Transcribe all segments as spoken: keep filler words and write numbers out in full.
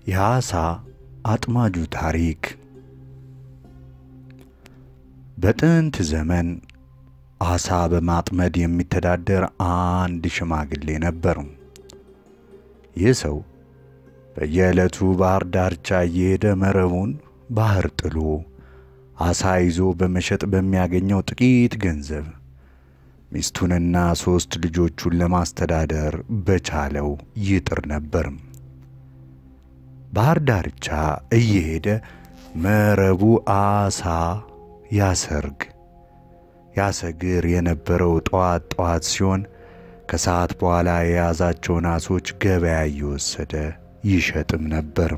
የአሳ አጥማጁ ታሪክ። በጥንት ዘመን አሳ በማጥመድ የሚተዳደር አንድ ሽማግሌ ነበር። ይህ ሰው በየዕለቱ ባህር ዳርቻ እየሄደ መረቡን ባህር ጥሎ አሳ ይዞ በመሸጥ በሚያገኘው ጥቂት ገንዘብ ሚስቱንና ሶስት ልጆቹን ለማስተዳደር በቻለው ይጥር ነበር። ባህር ዳርቻ እየሄደ መረቡ አሳ ያሰርግ ያሰግር የነበረው ጧት ጧት ሲሆን ከሰዓት በኋላ የያዛቸውን አሶች ገበያ እየወሰደ ይሸጥም ነበር።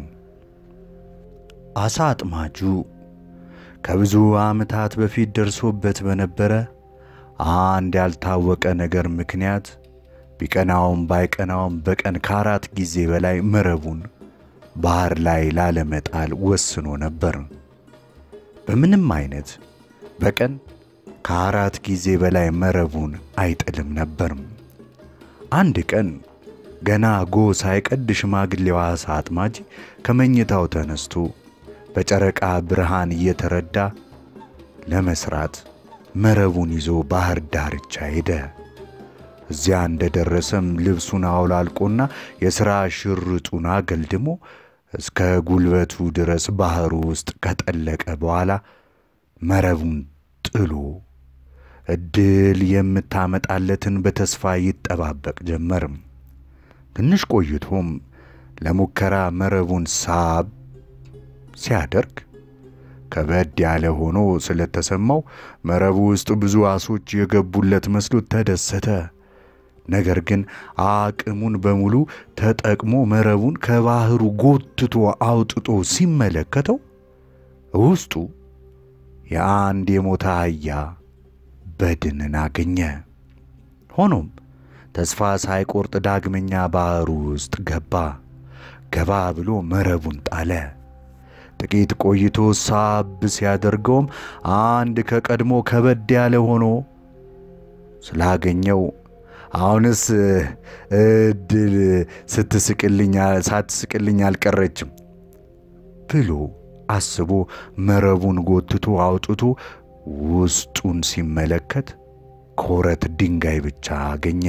አሳ አጥማጁ ከብዙ ዓመታት በፊት ደርሶበት በነበረ አንድ ያልታወቀ ነገር ምክንያት ቢቀናውም ባይቀናውም በቀን ከአራት ጊዜ በላይ መረቡን ባህር ላይ ላለመጣል ወስኖ ነበር። በምንም አይነት በቀን ከአራት ጊዜ በላይ መረቡን አይጥልም ነበር። አንድ ቀን ገና ጎ ሳይቀድ ሽማግሌው አሳ አጥማጅ ከመኝታው ተነስቶ በጨረቃ ብርሃን እየተረዳ ለመስራት መረቡን ይዞ ባህር ዳርቻ ሄደ። እዚያ እንደደረሰም ልብሱን አውላልቆና የሥራ ሽርጡን አገልድሞ እስከ ጉልበቱ ድረስ ባህሩ ውስጥ ከጠለቀ በኋላ መረቡን ጥሎ እድል የምታመጣለትን በተስፋ ይጠባበቅ ጀመር። ትንሽ ቆይቶም ለሙከራ መረቡን ሳብ ሲያደርግ ከበድ ያለ ሆኖ ስለተሰማው መረቡ ውስጥ ብዙ አሶች የገቡለት መስሎት ተደሰተ። ነገር ግን አቅሙን በሙሉ ተጠቅሞ መረቡን ከባህሩ ጎትቶ አውጥቶ ሲመለከተው ውስጡ የአንድ የሞተ አህያ በድንን አገኘ። ሆኖም ተስፋ ሳይቆርጥ ዳግመኛ ባህሩ ውስጥ ገባ። ገባ ብሎ መረቡን ጣለ። ጥቂት ቆይቶ ሳብ ሲያደርገውም አንድ ከቀድሞ ከበድ ያለ ሆኖ ስላገኘው አሁንስ እድል ስትስቅልኝ ሳትስቅልኝ አልቀረችም ብሎ አስቦ መረቡን ጎትቶ አውጥቶ ውስጡን ሲመለከት ኮረት ድንጋይ ብቻ አገኘ።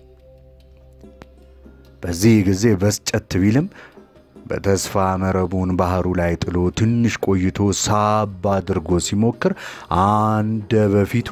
በዚህ ጊዜ በስጨት ቢልም በተስፋ መረቡን ባህሩ ላይ ጥሎ ትንሽ ቆይቶ ሳብ አድርጎ ሲሞክር አንድ በፊቱ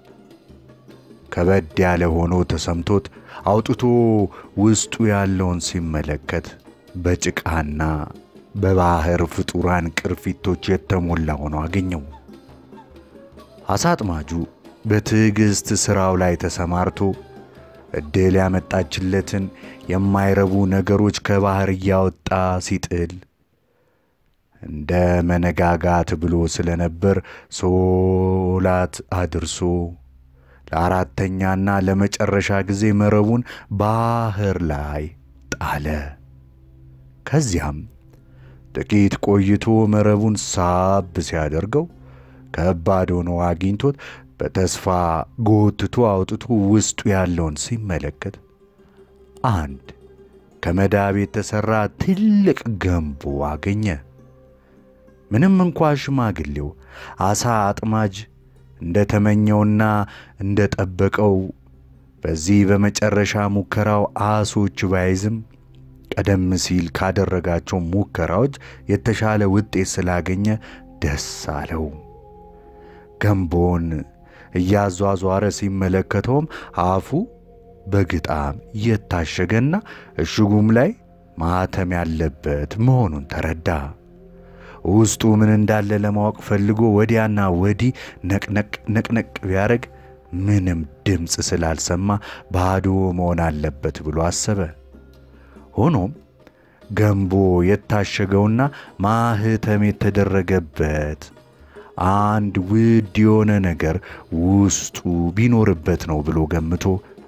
ከበድ ያለ ሆኖ ተሰምቶት አውጥቶ ውስጡ ያለውን ሲመለከት በጭቃና በባህር ፍጡራን ቅርፊቶች የተሞላ ሆኖ አገኘው። አሳ አጥማጁ በትዕግስት ስራው ላይ ተሰማርቶ እድል ያመጣችለትን የማይረቡ ነገሮች ከባህር እያወጣ ሲጥል እንደ መነጋጋት ብሎ ስለነበር ሶላት አድርሶ ለአራተኛና ለመጨረሻ ጊዜ መረቡን ባህር ላይ ጣለ። ከዚያም ጥቂት ቆይቶ መረቡን ሳብ ሲያደርገው ከባድ ሆኖ አግኝቶት በተስፋ ጎትቶ አውጥቶ ውስጡ ያለውን ሲመለከት አንድ ከመዳብ የተሰራ ትልቅ ገንቦ አገኘ። ምንም እንኳን ሽማግሌው አሳ አጥማጅ እንደተመኘውና እንደጠበቀው በዚህ በመጨረሻ ሙከራው አሶች ባይዝም ቀደም ሲል ካደረጋቸው ሙከራዎች የተሻለ ውጤት ስላገኘ ደስ አለው። ገንቦን እያዟዟረ ሲመለከተውም አፉ በግጣም የታሸገና እሽጉም ላይ ማተም ያለበት መሆኑን ተረዳ። ውስጡ ምን እንዳለ ለማወቅ ፈልጎ ወዲያና ወዲህ ነቅነቅ ነቅነቅ ቢያደርግ ምንም ድምፅ ስላልሰማ ባዶ መሆን አለበት ብሎ አሰበ። ሆኖም ገንቦ የታሸገውና ማህተም የተደረገበት አንድ ውድ የሆነ ነገር ውስጡ ቢኖርበት ነው ብሎ ገምቶ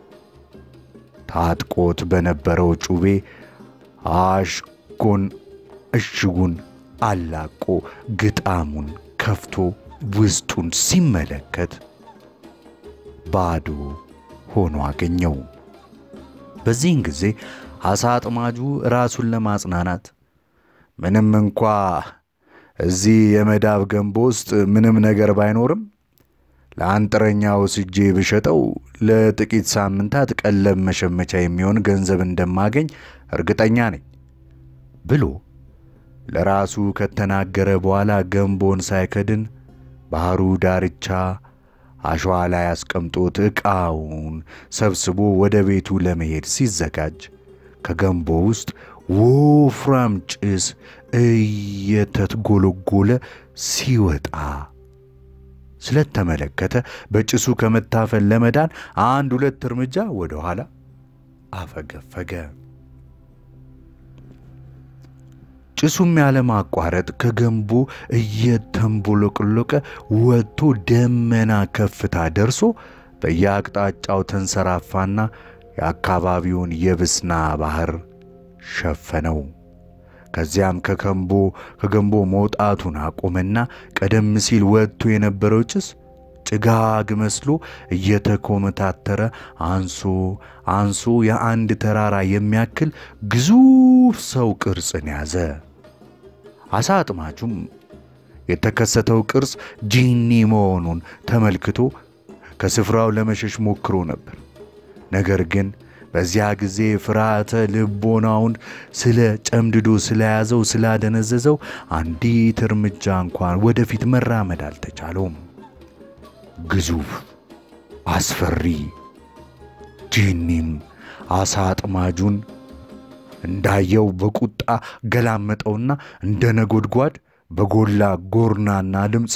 ታጥቆት በነበረው ጩቤ አሽጎን እሽጉን አላቆ ግጣሙን ከፍቶ ውስጡን ሲመለከት ባዶ ሆኖ አገኘው። በዚህን ጊዜ አሳ አጥማጁ ራሱን ለማጽናናት ምንም እንኳ እዚህ የመዳብ ገንቦ ውስጥ ምንም ነገር ባይኖርም ለአንጥረኛው ስጄ ብሸጠው ለጥቂት ሳምንታት ቀለብ መሸመቻ የሚሆን ገንዘብ እንደማገኝ እርግጠኛ ነኝ ብሎ ለራሱ ከተናገረ በኋላ ገንቦን ሳይከድን ባህሩ ዳርቻ አሸዋ ላይ አስቀምጦት ዕቃውን ሰብስቦ ወደ ቤቱ ለመሄድ ሲዘጋጅ ከገንቦ ውስጥ ወፍራም ጭስ እየተትጎለጎለ ሲወጣ ስለተመለከተ በጭሱ ከመታፈን ለመዳን አንድ ሁለት እርምጃ ወደ ኋላ አፈገፈገ። ጭሱም ያለ ማቋረጥ ከገንቦ እየተንቦለቀለቀ ወጥቶ ደመና ከፍታ ደርሶ በየአቅጣጫው ተንሰራፋና የአካባቢውን የብስና ባህር ሸፈነው። ከዚያም ከገንቦ ከገንቦ መውጣቱን አቆመና ቀደም ሲል ወጥቶ የነበረው ጭስ ጭጋግ መስሎ እየተኮመታተረ አንሶ አንሶ የአንድ ተራራ የሚያክል ግዙፍ ሰው ቅርጽን ያዘ። አሳ አጥማጁም የተከሰተው ቅርጽ ጂኒ መሆኑን ተመልክቶ ከስፍራው ለመሸሽ ሞክሮ ነበር። ነገር ግን በዚያ ጊዜ ፍርሃተ ልቦናውን ስለ ጨምድዶ ስለያዘው ስላደነዘዘው አንዲት እርምጃ እንኳን ወደፊት መራመድ አልተቻለውም። ግዙፍ አስፈሪ ጂኒም አሳ አጥማጁን እንዳየው በቁጣ ገላመጠውና እንደ ነጎድጓድ በጎላ ጎርናና ድምጽ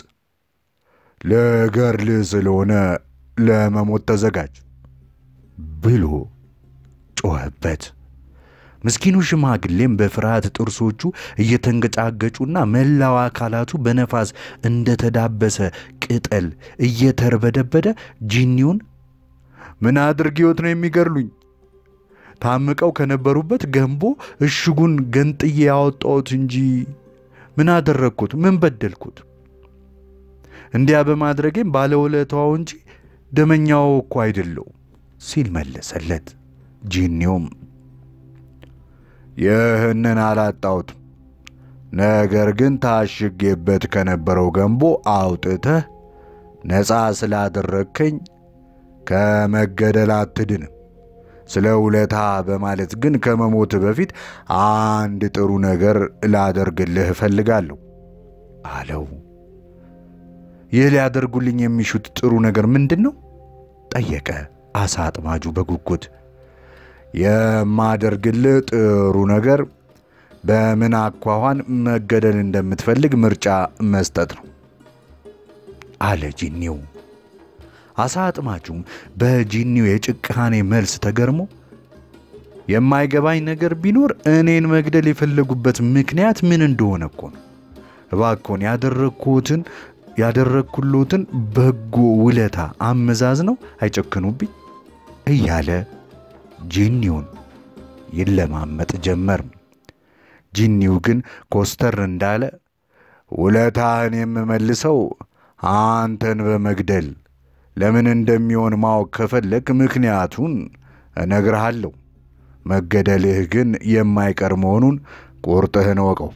ለገርል ስለሆነ ለመሞት ተዘጋጅ ብሎ ጮኸበት። ምስኪኑ ሽማግሌም በፍርሃት ጥርሶቹ እየተንገጫገጩና መላው አካላቱ በነፋስ እንደተዳበሰ ቅጠል እየተርበደበደ ጂኒውን ምን አድርጊዎት ነው የሚገርሉኝ? ታምቀው ከነበሩበት ገንቦ እሽጉን ገንጥዬ ያወጣሁት እንጂ ምን አደረኩት? ምን በደልኩት? እንዲያ በማድረጌም ባለውለታው እንጂ ደመኛው እኮ አይደለው ሲል መለሰለት። ጂኒውም ይህንን አላጣሁት፣ ነገር ግን ታሽጌበት ከነበረው ገንቦ አውጥተህ ነፃ ስላደረከኝ ከመገደል አትድንም። ስለ ውለታ በማለት ግን ከመሞት በፊት አንድ ጥሩ ነገር ላደርግልህ እፈልጋለሁ አለው። ይህ ሊያደርጉልኝ የሚሹት ጥሩ ነገር ምንድነው? ጠየቀ አሳ አጥማጁ በጉጉት። የማደርግልህ ጥሩ ነገር በምን አኳኋን መገደል እንደምትፈልግ ምርጫ መስጠት ነው አለ ጂኒው። አሳ አጥማጁም በጂኒው የጭካኔ መልስ ተገርሞ የማይገባኝ ነገር ቢኖር እኔን መግደል የፈለጉበት ምክንያት ምን እንደሆነ እኮ ነው። እባክዎን ያደረኩትን ያደረኩሎትን በጎ ውለታ አመዛዝ ነው አይጨክኑብኝ እያለ ጂኒውን ይለማመጥ ጀመር። ጂኒው ግን ኮስተር እንዳለ ውለታህን የምመልሰው አንተን በመግደል ለምን እንደሚሆን ማወቅ ከፈለክ ምክንያቱን እነግርሃለሁ። መገደልህ ግን የማይቀር መሆኑን ቆርጠህን ወቀው።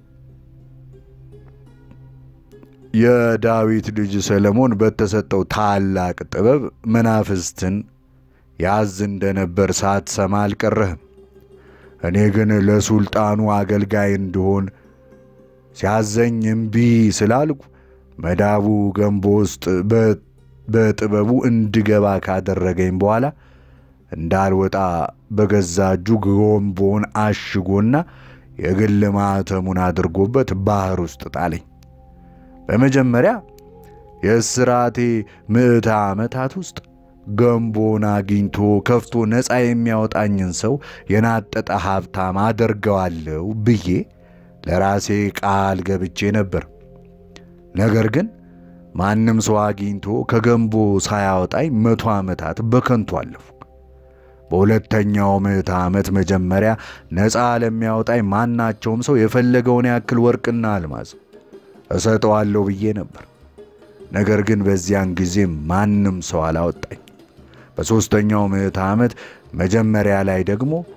የዳዊት ልጅ ሰለሞን በተሰጠው ታላቅ ጥበብ መናፍስትን ያዝ እንደነበር ሳትሰማ አልቀረህም። እኔ ግን ለሱልጣኑ አገልጋይ እንደሆን ሲያዘኝ እምቢ ስላልኩ መዳቡ ገንቦ ውስጥ በጥበቡ እንድገባ ካደረገኝ በኋላ እንዳልወጣ በገዛ እጁ ገንቦን አሽጎና የግል ማተሙን አድርጎበት ባህር ውስጥ ጣለኝ። በመጀመሪያ የስራቴ ምዕተ ዓመታት ውስጥ ገንቦን አግኝቶ ከፍቶ ነፃ የሚያወጣኝን ሰው የናጠጠ ሀብታም አደርገዋለሁ ብዬ ለራሴ ቃል ገብቼ ነበር። ነገር ግን ማንም ሰው አግኝቶ ከገንቦ ሳያወጣኝ መቶ ዓመታት በከንቱ አለፉ። በሁለተኛው ምዕተ ዓመት መጀመሪያ ነፃ ለሚያወጣኝ ማናቸውም ሰው የፈለገውን ያክል ወርቅና አልማዝ እሰጠዋለሁ ብዬ ነበር። ነገር ግን በዚያን ጊዜ ማንም ሰው አላወጣኝ። በሶስተኛው ምዕተ ዓመት መጀመሪያ ላይ ደግሞ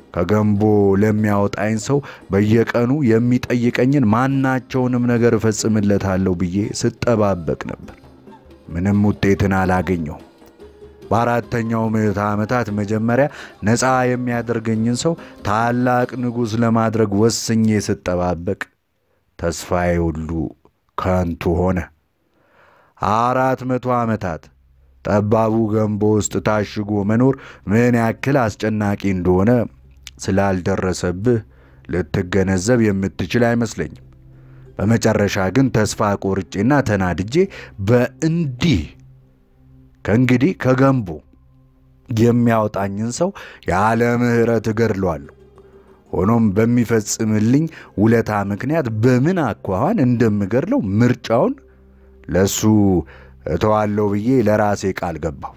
ከገንቦ ለሚያወጣኝ ሰው በየቀኑ የሚጠይቀኝን ማናቸውንም ነገር እፈጽምለታለሁ ብዬ ስጠባበቅ ነበር። ምንም ውጤትን አላገኘሁም። በአራተኛው ምዕተ ዓመታት መጀመሪያ ነፃ የሚያደርገኝን ሰው ታላቅ ንጉሥ ለማድረግ ወስኜ ስጠባበቅ ተስፋዬ ሁሉ ከንቱ ሆነ። አራት መቶ ዓመታት ጠባቡ ገንቦ ውስጥ ታሽጎ መኖር ምን ያክል አስጨናቂ እንደሆነ ስላልደረሰብህ ልትገነዘብ የምትችል አይመስለኝም። በመጨረሻ ግን ተስፋ ቆርጬና ተናድጄ በእንዲህ ከእንግዲህ ከገንቦ የሚያወጣኝን ሰው ያለ ምህረት እገድለዋለሁ። ሆኖም በሚፈጽምልኝ ውለታ ምክንያት በምን አኳኋን እንደምገድለው ምርጫውን ለሱ እተዋለሁ ብዬ ለራሴ ቃል ገባሁ።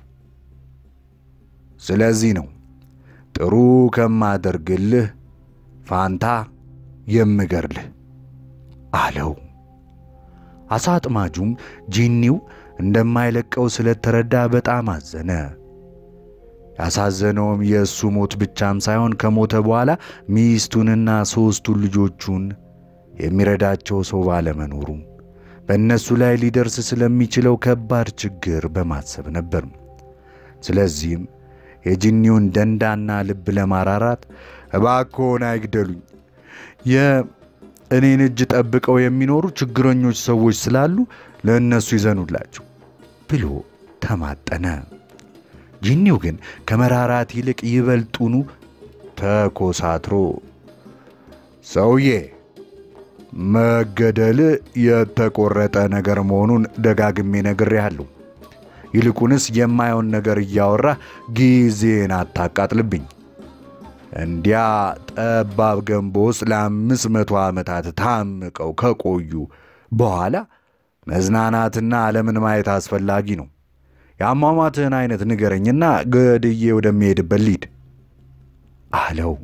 ስለዚህ ነው ጥሩ ከማደርግልህ ፋንታ የምገድልህ አለው። አሳ አጥማጁም ጂኒው እንደማይለቀው ስለተረዳ በጣም አዘነ። ያሳዘነውም የእሱ ሞት ብቻም ሳይሆን ከሞተ በኋላ ሚስቱንና ሦስቱን ልጆቹን የሚረዳቸው ሰው ባለመኖሩ በእነሱ ላይ ሊደርስ ስለሚችለው ከባድ ችግር በማሰብ ነበር። ስለዚህም የጂኒውን ደንዳና ልብ ለማራራት እባክዎን አይግደሉኝ፣ የእኔን እጅ ጠብቀው የሚኖሩ ችግረኞች ሰዎች ስላሉ ለእነሱ ይዘኑላቸው ብሎ ተማጠነ። ጂኒው ግን ከመራራት ይልቅ ይበልጡኑ ተኮሳትሮ ሰውዬ መገደል የተቆረጠ ነገር መሆኑን ደጋግሜ ነግሬሃለሁ። ይልቁንስ የማይሆን ነገር እያወራ ጊዜን አታቃጥልብኝ። እንዲያ ጠባብ ገንቦ ውስጥ ለአምስት መቶ ዓመታት ታምቀው ከቆዩ በኋላ መዝናናትና ዓለምን ማየት አስፈላጊ ነው። የአሟሟትህን አይነት ንገረኝና ገድዬ ወደሚሄድበት ልሂድ አለው።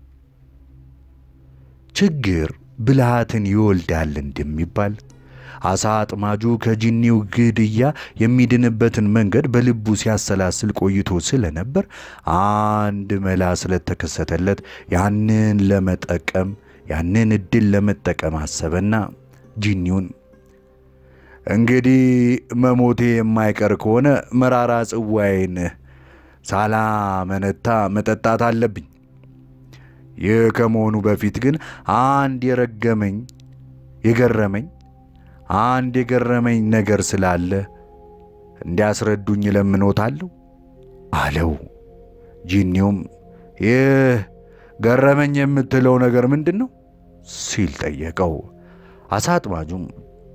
ችግር ብልሃትን ይወልዳል እንደሚባል አሳ አጥማጁ ከጂኒው ግድያ የሚድንበትን መንገድ በልቡ ሲያሰላስል ቆይቶ ስለነበር አንድ መላ ስለተከሰተለት ያንን ለመጠቀም ያንን እድል ለመጠቀም አሰበና ጂኒውን እንግዲህ መሞቴ የማይቀር ከሆነ መራራ ጽዋዬን ሳላመነታ መጠጣት አለብኝ። ይህ ከመሆኑ በፊት ግን አንድ የረገመኝ የገረመኝ አንድ የገረመኝ ነገር ስላለ እንዲያስረዱኝ ለምኖታለሁ አለው። ጂኒውም ይህ ገረመኝ የምትለው ነገር ምንድነው ሲል ጠየቀው። አሳ አጥማጁም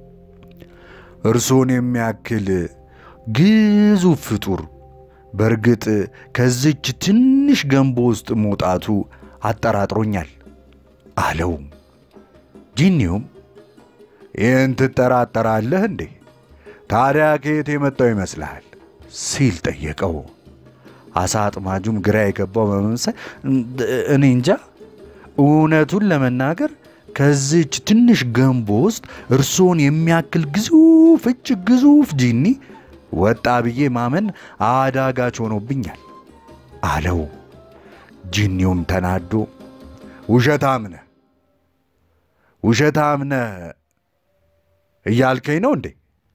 እርሶን የሚያክል ግዙፍ ፍጡር በርግጥ ከዚች ትንሽ ገንቦ ውስጥ መውጣቱ አጠራጥሮኛል አለው። ጂኒውም ይህን ትጠራጠራለህ እንዴ? ታዲያ ከየት የመጣው ይመስልሃል ሲል ጠየቀው። አሳ አጥማጁም ግራ የገባው በመምሰል እኔ እንጃ፣ እውነቱን ለመናገር ከዚች ትንሽ ገንቦ ውስጥ እርሶን የሚያክል ግዙፍ እጅግ ግዙፍ ጂኒ ወጣ ብዬ ማመን አዳጋች ሆኖብኛል አለው። ጂኒውም ተናዶ ውሸታም ነህ ውሸታም ነህ እያልከኝ ነው እንዴ?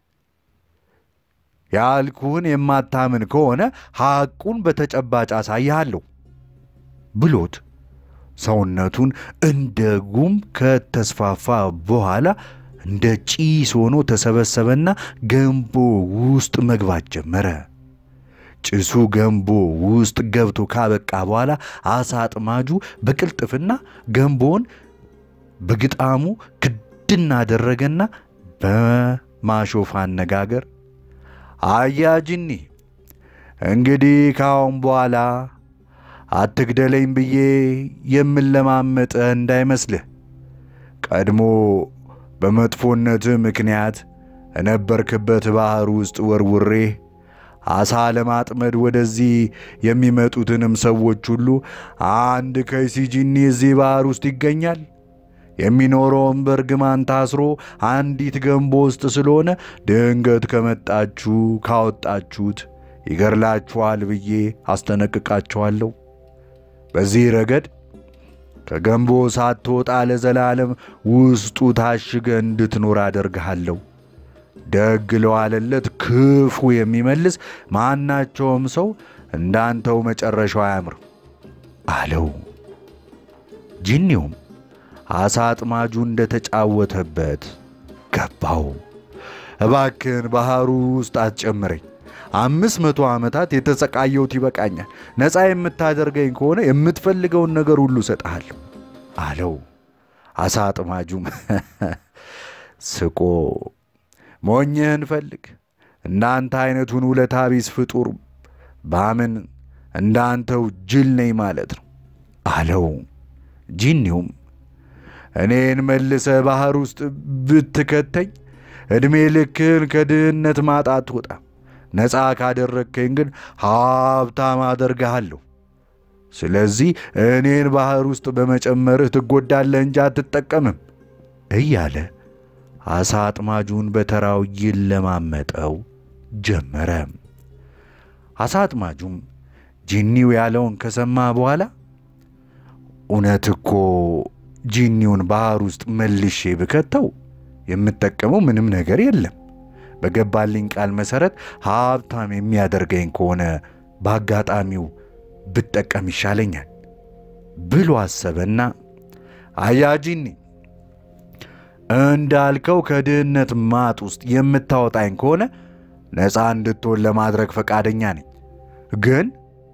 ያልኩህን የማታምን ከሆነ ሐቁን በተጨባጭ አሳይሃለሁ ብሎት ሰውነቱን እንደ ጉም ከተስፋፋ በኋላ እንደ ጪስ ሆኖ ተሰበሰበና ገንቦ ውስጥ መግባት ጀመረ። ጭሱ ገንቦ ውስጥ ገብቶ ካበቃ በኋላ አሳ አጥማጁ በቅልጥፍና ገንቦን በግጣሙ ክድና አደረገና በማሾፍ አነጋገር አያ ጂኒ፣ እንግዲህ ካሁን በኋላ አትግደለኝ ብዬ የምለማመጥ እንዳይመስልህ። ቀድሞ በመጥፎነት ምክንያት እነበርክበት ባህር ውስጥ ወርውሬ አሳ ለማጥመድ ወደዚህ የሚመጡትንም ሰዎች ሁሉ አንድ ከይሲ ጂኒ እዚህ ባህር ውስጥ ይገኛል፣ የሚኖረውም በርግማን ታስሮ አንዲት ገንቦ ውስጥ ስለሆነ ድንገት ከመጣችሁ ካወጣችሁት ይገርላችኋል ብዬ አስተነቅቃችኋለሁ። በዚህ ረገድ ከገንቦ ሳትወጣ ለዘላለም ውስጡ ታሽገ እንድትኖር አደርግሃለሁ። ደግ ለዋለለት ክፉ የሚመልስ ማናቸውም ሰው እንዳንተው መጨረሻው አያምር አለው። ጂኒውም አሳ አጥማጁ እንደተጫወተበት ገባው። እባክህን ባህሩ ውስጥ አትጨምረኝ፣ አምስት መቶ ዓመታት የተሰቃየሁት ይበቃኛል። ነፃ የምታደርገኝ ከሆነ የምትፈልገውን ነገር ሁሉ እሰጥሃለሁ አለው። አሳ አጥማጁም ስቆ ሞኝህን ፈልግ፣ እንዳንተ አይነቱን ውለታ ቢስ ፍጡር ባምን እንዳንተው ጅል ነኝ ማለት ነው አለው። ጂኒውም እኔን መልሰ ባህር ውስጥ ብትከተኝ እድሜ ልክህን ከድህነት ማጣት ወጣ፣ ነፃ ካደረግከኝ ግን ሀብታም አደርግሃለሁ። ስለዚህ እኔን ባህር ውስጥ በመጨመርህ ትጎዳለህ እንጂ አትጠቀምም እያለ አሳ አጥማጁን በተራው ይለማመጠው ጀመረ። አሳ አጥማጁም ጂኒው ያለውን ከሰማ በኋላ እውነት እኮ ጂኒውን ባህር ውስጥ መልሼ ብከተው የምጠቀመው ምንም ነገር የለም፣ በገባልኝ ቃል መሰረት ሀብታም የሚያደርገኝ ከሆነ በአጋጣሚው ብጠቀም ይሻለኛል ብሎ አሰበና አያ ጂኒ እንዳልከው ከድህነት ማጥ ውስጥ የምታወጣኝ ከሆነ ነፃ እንድትሆን ለማድረግ ፈቃደኛ ነኝ፣ ግን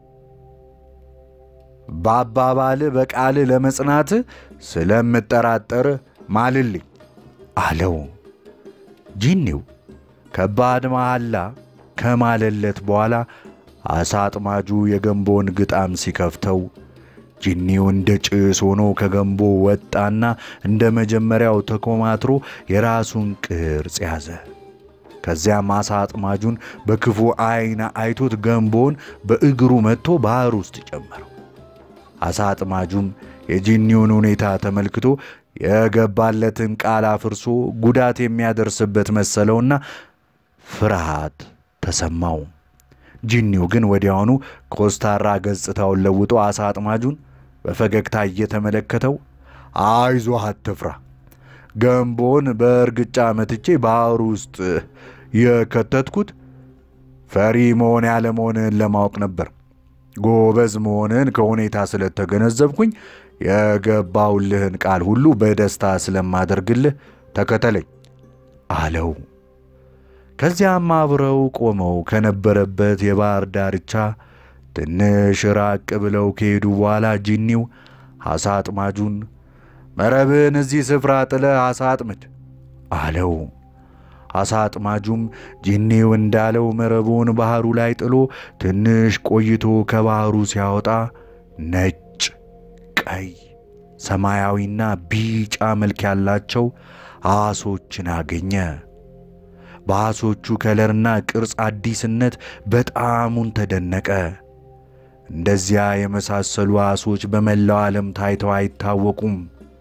ባባባል በቃል ለመጽናት ስለምጠራጠር ማልልኝ አለው። ጂኒው ከባድ መሐላ ከማለለት በኋላ አሳ አጥማጁ የገንቦን ግጣም ሲከፍተው ጂኒው እንደ ጭስ ሆኖ ከገንቦ ወጣና እንደ መጀመሪያው ተኮማትሮ የራሱን ቅርጽ ያዘ። ከዚያም አሳ አጥማጁን በክፉ አይና አይቶት ገንቦን በእግሩ መጥቶ ባህር ውስጥ ጨመረው። አሳ አጥማጁም የጂኒውን ሁኔታ ተመልክቶ የገባለትን ቃል አፍርሶ ጉዳት የሚያደርስበት መሰለውና ፍርሃት ተሰማው። ጂኒው ግን ወዲያውኑ ኮስታራ ገጽታውን ለውጦ አሳ አጥማጁን በፈገግታ እየተመለከተው አይዞህ አትፍራ፣ ገንቦን በእርግጫ መትቼ ባህር ውስጥ የከተትኩት ፈሪ መሆን ያለ መሆንን ለማወቅ ነበር። ጎበዝ መሆንን ከሁኔታ ስለተገነዘብኩኝ የገባውልህን ቃል ሁሉ በደስታ ስለማደርግልህ ተከተለኝ አለው። ከዚያም አብረው ቆመው ከነበረበት የባህር ዳርቻ ትንሽ ራቅ ብለው ከሄዱ በኋላ ጂኒው አሳ አጥማጁን መረብን እዚህ ስፍራ ጥለህ አሳ አጥምድ አለው። አሳ አጥማጁም ጂኒው እንዳለው መረቡን ባህሩ ላይ ጥሎ ትንሽ ቆይቶ ከባህሩ ሲያወጣ ነጭ፣ ቀይ፣ ሰማያዊና ቢጫ መልክ ያላቸው አሶችን አገኘ። በአሶቹ ከለርና ቅርጽ አዲስነት በጣሙን ተደነቀ። እንደዚያ የመሳሰሉ አሶች በመላው ዓለም ታይተው አይታወቁም።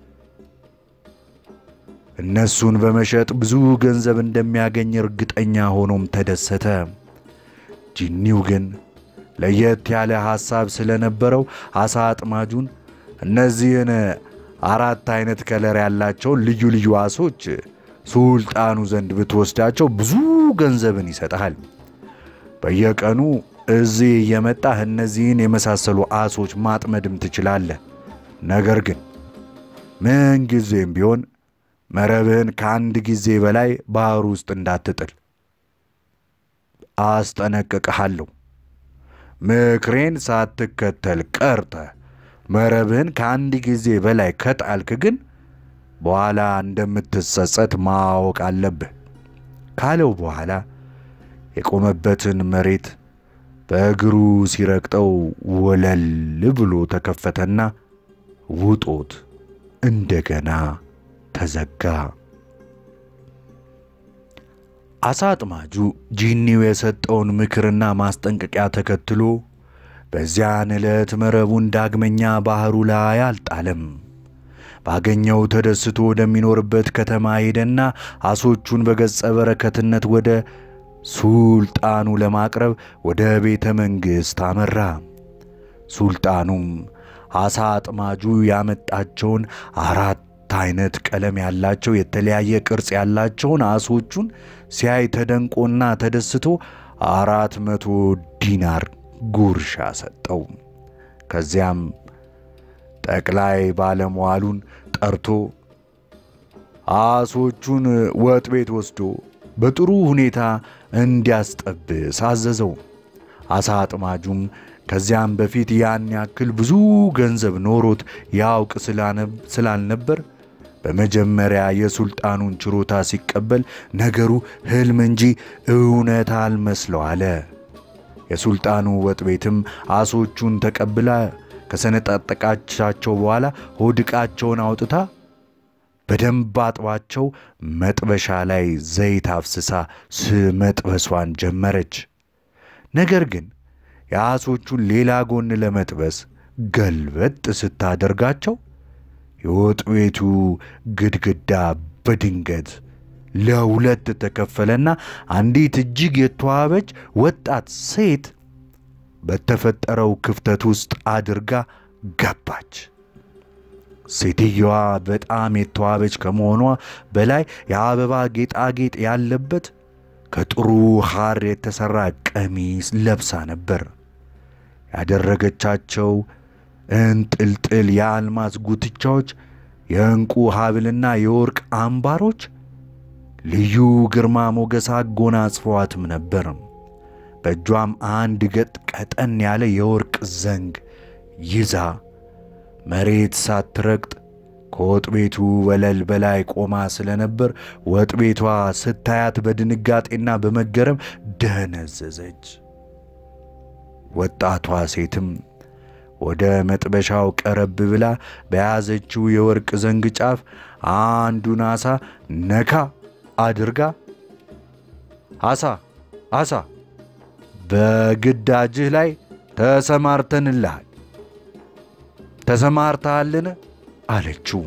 እነሱን በመሸጥ ብዙ ገንዘብ እንደሚያገኝ እርግጠኛ ሆኖም ተደሰተ። ጂኒው ግን ለየት ያለ ሐሳብ ስለነበረው አሳ አጥማጁን እነዚህን አራት አይነት ከለር ያላቸው ልዩ ልዩ አሶች ሱልጣኑ ዘንድ ብትወስዳቸው ብዙ ገንዘብን ይሰጣል። በየቀኑ እዚህ የመጣህ እነዚህን የመሳሰሉ አሶች ማጥመድም ትችላለህ። ነገር ግን ምን ጊዜም ቢሆን መረብህን ከአንድ ጊዜ በላይ ባህር ውስጥ እንዳትጥል አስጠነቅቅሃለሁ። ምክሬን ሳትከተል ቀርተ መረብህን ከአንድ ጊዜ በላይ ከጣልክ ግን በኋላ እንደምትጸጸት ማወቅ አለብህ ካለው በኋላ የቆመበትን መሬት በእግሩ ሲረግጠው ወለል ብሎ ተከፈተና ውጦት እንደገና ተዘጋ። አሳ አጥማጁ ጂኒው የሰጠውን ምክርና ማስጠንቀቂያ ተከትሎ በዚያን ዕለት መረቡን ዳግመኛ ባህሩ ላይ አልጣለም። ባገኘው ተደስቶ ወደሚኖርበት ከተማ ሄደና አሶቹን በገጸ በረከትነት ወደ ሱልጣኑ ለማቅረብ ወደ ቤተ መንግሥት አመራ። ሱልጣኑም አሳ አጥማጁ ያመጣቸውን አራት አይነት ቀለም ያላቸው የተለያየ ቅርጽ ያላቸውን አሶቹን ሲያይ ተደንቆና ተደስቶ አራት መቶ ዲናር ጉርሻ ሰጠው። ከዚያም ጠቅላይ ባለሟሉን ጠርቶ አሶቹን ወጥ ቤት ወስዶ በጥሩ ሁኔታ እንዲያስጠብስ አዘዘው። አሳ አጥማጁም ከዚያም በፊት ያን ያክል ብዙ ገንዘብ ኖሮት ያውቅ ስላልነበር በመጀመሪያ የሱልጣኑን ችሮታ ሲቀበል ነገሩ ህልም እንጂ እውነት አልመስለው አለ። የሱልጣኑ ወጥ ቤትም አሶቹን ተቀብላ ከሰነጣጠቃቻቸው በኋላ ሆድቃቸውን አውጥታ በደንብ አጥባቸው መጥበሻ ላይ ዘይት አፍስሳ መጥበሷን ጀመረች። ነገር ግን የአሶቹን ሌላ ጎን ለመጥበስ ገልበጥ ስታደርጋቸው የወጥ ቤቱ ግድግዳ በድንገት ለሁለት ተከፈለና አንዲት እጅግ የተዋበች ወጣት ሴት በተፈጠረው ክፍተት ውስጥ አድርጋ ገባች። ሴትየዋ በጣም የተዋበች ከመሆኗ በላይ የአበባ ጌጣጌጥ ያለበት ከጥሩ ሐር የተሰራ ቀሚስ ለብሳ ነበር። ያደረገቻቸው እንጥልጥል የአልማዝ ጉትቻዎች፣ የእንቁ ሐብልና የወርቅ አምባሮች ልዩ ግርማ ሞገስ አጎናጽፈዋትም ነበር። በእጇም አንድ ገጥ ቀጠን ያለ የወርቅ ዘንግ ይዛ መሬት ሳትረግጥ ከወጥ ቤቱ ወለል በላይ ቆማ ስለነበር ወጥ ቤቷ ስታያት በድንጋጤና በመገረም ደነዘዘች። ወጣቷ ሴትም ወደ መጥበሻው ቀረብ ብላ በያዘችው የወርቅ ዘንግ ጫፍ አንዱን አሳ ነካ አድርጋ አሳ አሳ በግዳጅህ ላይ ተሰማርተንልሃል ተሰማርተሃልን አለችው።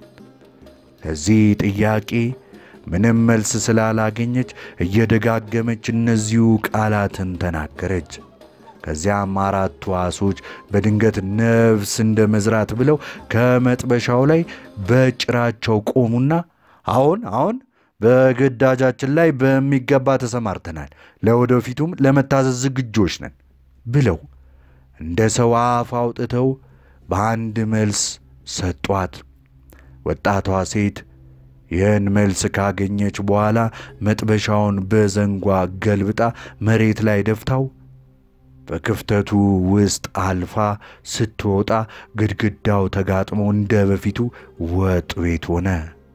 ለዚህ ጥያቄ ምንም መልስ ስላላገኘች እየደጋገመች እነዚሁ ቃላትን ተናገረች። ከዚያም አራቱ አሶች በድንገት ነፍስ እንደመዝራት ብለው ከመጥበሻው ላይ በጭራቸው ቆሙና አሁን አሁን በግዳጃችን ላይ በሚገባ ተሰማርተናል፣ ለወደፊቱም ለመታዘዝ ዝግጆች ነን ብለው እንደ ሰው አፍ አውጥተው በአንድ መልስ ሰጧት። ወጣቷ ሴት ይህን መልስ ካገኘች በኋላ መጥበሻውን በዘንጓ ገልብጣ መሬት ላይ ደፍታው በክፍተቱ ውስጥ አልፋ ስትወጣ ግድግዳው ተጋጥሞ እንደ በፊቱ ወጥ ቤት ሆነ።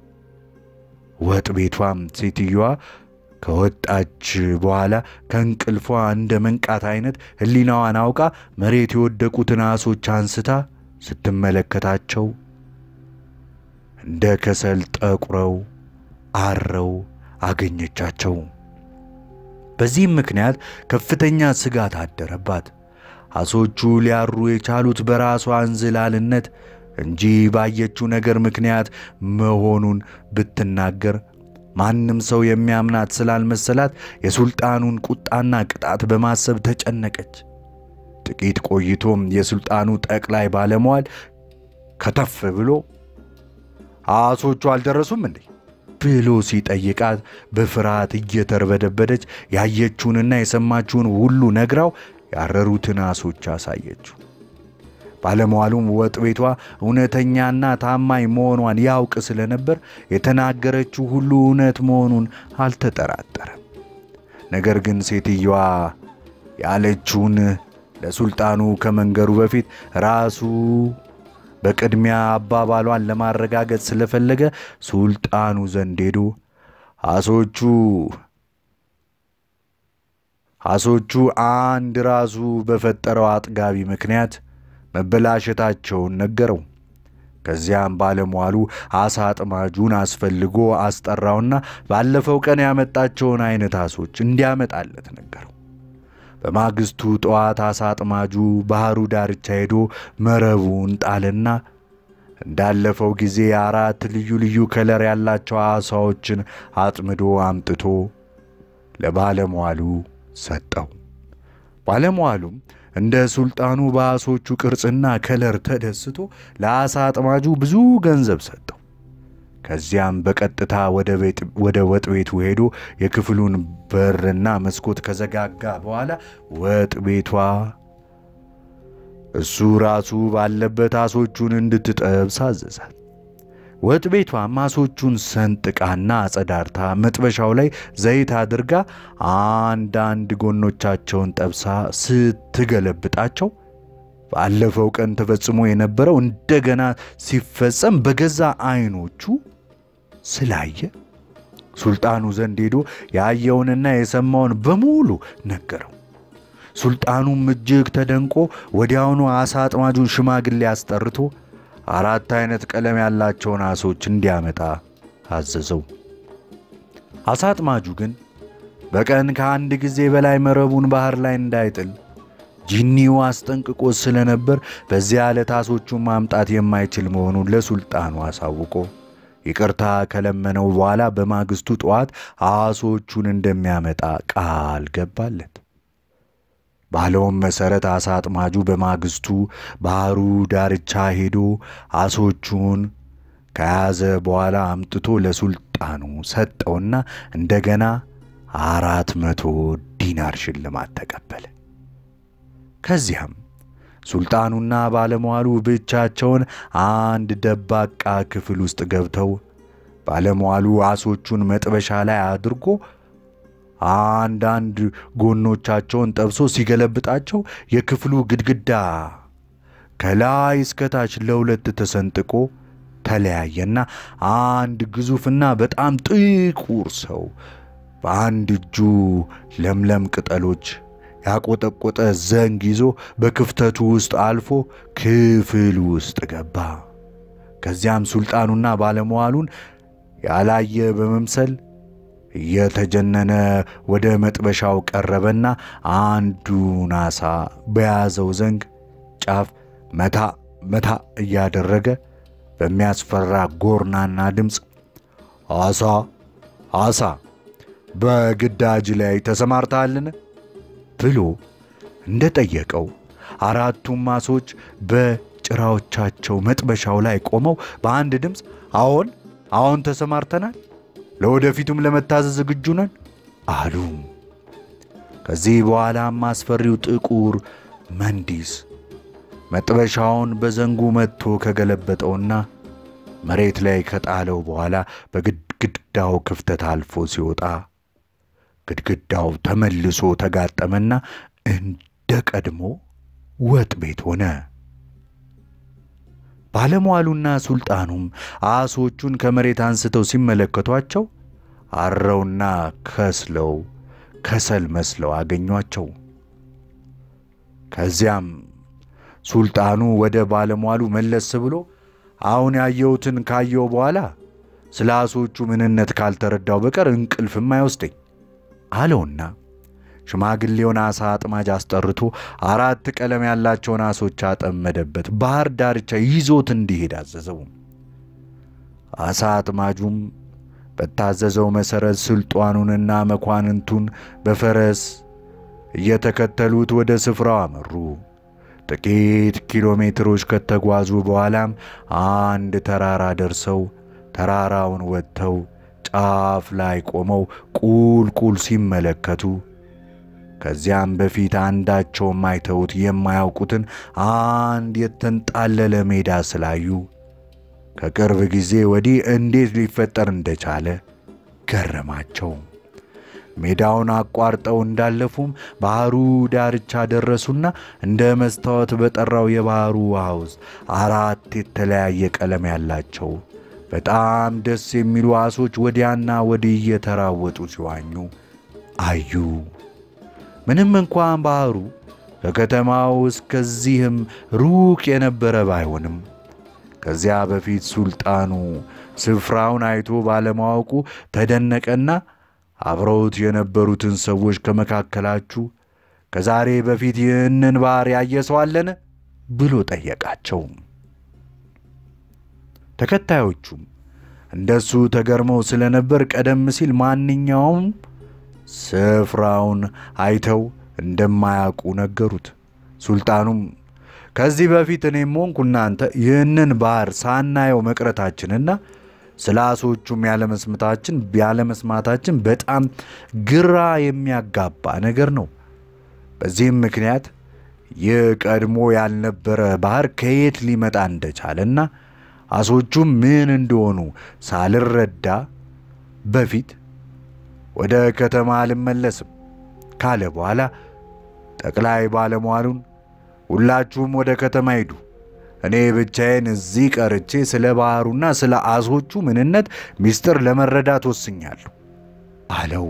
ወጥ ቤቷም ሴትየዋ ከወጣች በኋላ ከእንቅልፏ እንደ መንቃት አይነት ህሊናዋን አውቃ መሬት የወደቁትን አሶች አንስታ ስትመለከታቸው እንደ ከሰል ጠቁረው አረው አገኘቻቸው። በዚህም ምክንያት ከፍተኛ ስጋት አደረባት። አሶቹ ሊያሩ የቻሉት በራሷ እንዝላልነት እንጂ ባየችው ነገር ምክንያት መሆኑን ብትናገር ማንም ሰው የሚያምናት ስላልመሰላት የሱልጣኑን ቁጣና ቅጣት በማሰብ ተጨነቀች። ጥቂት ቆይቶም የሱልጣኑ ጠቅላይ ባለሟል ከተፍ ብሎ አሶቹ አልደረሱም እንዴ ብሎ ሲጠይቃት በፍርሃት እየተርበደበደች ያየችውንና የሰማችውን ሁሉ ነግራው ያረሩትን አሶች አሳየችው። ባለሟሉም ወጥ ቤቷ እውነተኛና ታማኝ መሆኗን ያውቅ ስለነበር የተናገረችው ሁሉ እውነት መሆኑን አልተጠራጠረም። ነገር ግን ሴትየዋ ያለችውን ለሱልጣኑ ከመንገሩ በፊት ራሱ በቅድሚያ አባባሏን ለማረጋገጥ ስለፈለገ ሱልጣኑ ዘንድ ሄዶ አሶቹ አሶቹ አንድ ራሱ በፈጠረው አጥጋቢ ምክንያት መበላሸታቸውን ነገረው። ከዚያም ባለሟሉ አሳ አጥማጁን አስፈልጎ አስጠራውና ባለፈው ቀን ያመጣቸውን አይነት አሶች እንዲያመጣለት ነገረው። በማግስቱ ጠዋት አሳ አጥማጁ ባህሩ ዳርቻ ሄዶ መረቡን ጣለና እንዳለፈው ጊዜ አራት ልዩ ልዩ ከለር ያላቸው አሳዎችን አጥምዶ አምጥቶ ለባለሟሉ ሰጠው። ባለሟሉም እንደ ሱልጣኑ በአሶቹ ቅርጽና ከለር ተደስቶ ለአሳ አጥማጁ ብዙ ገንዘብ ሰጠው። ከዚያም በቀጥታ ወደ ቤት ወደ ወጥ ቤቱ ሄዶ የክፍሉን በርና መስኮት ከዘጋጋ በኋላ ወጥ ቤቷ እሱ ራሱ ባለበት አሶቹን እንድትጠብስ አዘዛት። ወጥ ቤቷ አሶቹን ሰንጥቃና አጸዳርታ መጥበሻው ላይ ዘይት አድርጋ አንድ አንድ ጎኖቻቸውን ጠብሳ ስትገለብጣቸው ባለፈው ቀን ተፈጽሞ የነበረው እንደገና ሲፈጸም በገዛ አይኖቹ ስላየ ሱልጣኑ ዘንድ ሄዶ ያየውንና የሰማውን በሙሉ ነገረው። ሱልጣኑም እጅግ ተደንቆ ወዲያውኑ አሳ አጥማጁን ሽማግሌ አስጠርቶ አራት አይነት ቀለም ያላቸውን አሶች እንዲያመጣ አዘዘው። አሳ አጥማጁ ግን በቀን ከአንድ ጊዜ በላይ መረቡን ባህር ላይ እንዳይጥል ጂኒው አስጠንቅቆ ስለነበር በዚያ ዕለት አሶቹን ማምጣት የማይችል መሆኑን ለሱልጣኑ አሳውቆ ይቅርታ ከለመነው በኋላ በማግስቱ ጠዋት አሶቹን እንደሚያመጣ ቃል ገባለት። ባለውም መሰረት አሳ አጥማጁ በማግስቱ ባህሩ ዳርቻ ሄዶ አሶቹን ከያዘ በኋላ አምጥቶ ለሱልጣኑ ሰጠውና እንደገና አራት መቶ ዲናር ሽልማት ተቀበለ። ከዚያም ሱልጣኑና ባለሟሉ ብቻቸውን አንድ ደባቃ ክፍል ውስጥ ገብተው ባለሟሉ አሶቹን መጥበሻ ላይ አድርጎ አንድ አንድ ጎኖቻቸውን ጠብሶ ሲገለብጣቸው የክፍሉ ግድግዳ ከላይ እስከ ታች ለሁለት ተሰንጥቆ ተለያየና አንድ ግዙፍና በጣም ጥቁር ሰው በአንድ እጁ ለምለም ቅጠሎች ያቆጠቆጠ ዘንግ ይዞ በክፍተቱ ውስጥ አልፎ ክፍሉ ውስጥ ገባ። ከዚያም ሱልጣኑና ባለሟሉን ያላየ በመምሰል የተጀነነ ወደ መጥበሻው ቀረበና አንዱን አሳ በያዘው ዘንግ ጫፍ መታ መታ እያደረገ በሚያስፈራ ጎርናና ድምፅ አሳ አሳ በግዳጅ ላይ ተሰማርተሃልን ብሎ እንደጠየቀው አራቱም አሶች በጭራዎቻቸው መጥበሻው ላይ ቆመው በአንድ ድምፅ አዎን አዎን ተሰማርተናል፣ ለወደፊቱም ለመታዘዝ ዝግጁ ነን አሉ። ከዚህ በኋላ አስፈሪው ጥቁር መንዲስ መጥበሻውን በዘንጉ መጥቶ ከገለበጠውና መሬት ላይ ከጣለው በኋላ በግድግዳው ክፍተት አልፎ ሲወጣ ግድግዳው ተመልሶ ተጋጠመና እንደ ቀድሞ ወጥ ቤት ሆነ። ባለሟሉና ሱልጣኑም አሶቹን ከመሬት አንስተው ሲመለከቷቸው አረውና ከስለው ከሰል መስለው አገኟቸው። ከዚያም ሱልጣኑ ወደ ባለሟሉ መለስ ብሎ አሁን ያየሁትን ካየው በኋላ ስለ አሶቹ ምንነት ካልተረዳው በቀር እንቅልፍም አይወስደኝ አለውና ሽማግሌውን አሳ አጥማጅ አስጠርቶ አራት ቀለም ያላቸውን አሶች አጠመደበት ባህር ዳርቻ ይዞት እንዲሄድ አዘዘው። አሳ አጥማጁም በታዘዘው መሰረት ሱልጣኑንና መኳንንቱን በፈረስ እየተከተሉት ወደ ስፍራው አመሩ። ጥቂት ኪሎ ሜትሮች ከተጓዙ በኋላም አንድ ተራራ ደርሰው ተራራውን ወጥተው ጫፍ ላይ ቆመው ቁልቁል ሲመለከቱ ከዚያም በፊት አንዳቸው ማይተውት የማያውቁትን አንድ የተንጣለለ ሜዳ ስላዩ ከቅርብ ጊዜ ወዲህ እንዴት ሊፈጠር እንደቻለ ገረማቸው። ሜዳውን አቋርጠው እንዳለፉም ባህሩ ዳርቻ ደረሱና እንደ መስታወት በጠራው የባህሩ ውሃ ውስጥ አራት የተለያየ ቀለም ያላቸው በጣም ደስ የሚሉ አሶች ወዲያና ወዲህ እየተራወጡ ሲዋኙ አዩ። ምንም እንኳን ባህሩ ከከተማው እስከዚህም ሩቅ የነበረ ባይሆንም ከዚያ በፊት ሱልጣኑ ስፍራውን አይቶ ባለማወቁ ተደነቀና አብረውት የነበሩትን ሰዎች ከመካከላችሁ ከዛሬ በፊት ይህንን ባህር ያየ ሰው አለን ብሎ ጠየቃቸው። ተከታዮቹም እንደሱ ተገርመው ስለነበር ቀደም ሲል ማንኛውም ስፍራውን አይተው እንደማያውቁ ነገሩት። ሱልጣኑም ከዚህ በፊት እኔም ሆንኩ እናንተ ይህንን ባህር ሳናየው መቅረታችንና ስላሶቹም ያለመስማታችን ያለመስማታችን በጣም ግራ የሚያጋባ ነገር ነው። በዚህም ምክንያት የቀድሞ ያልነበረ ባህር ከየት ሊመጣ እንደቻለና አሶቹም ምን እንደሆኑ ሳልረዳ በፊት ወደ ከተማ አልመለስም ካለ በኋላ ጠቅላይ ባለሟሉን ሁላችሁም ወደ ከተማ ሂዱ፣ እኔ ብቻዬን እዚህ ቀርቼ ስለ ባህሩና ስለ አሶቹ ምንነት ሚስጥር ለመረዳት ወስኛለሁ አለው።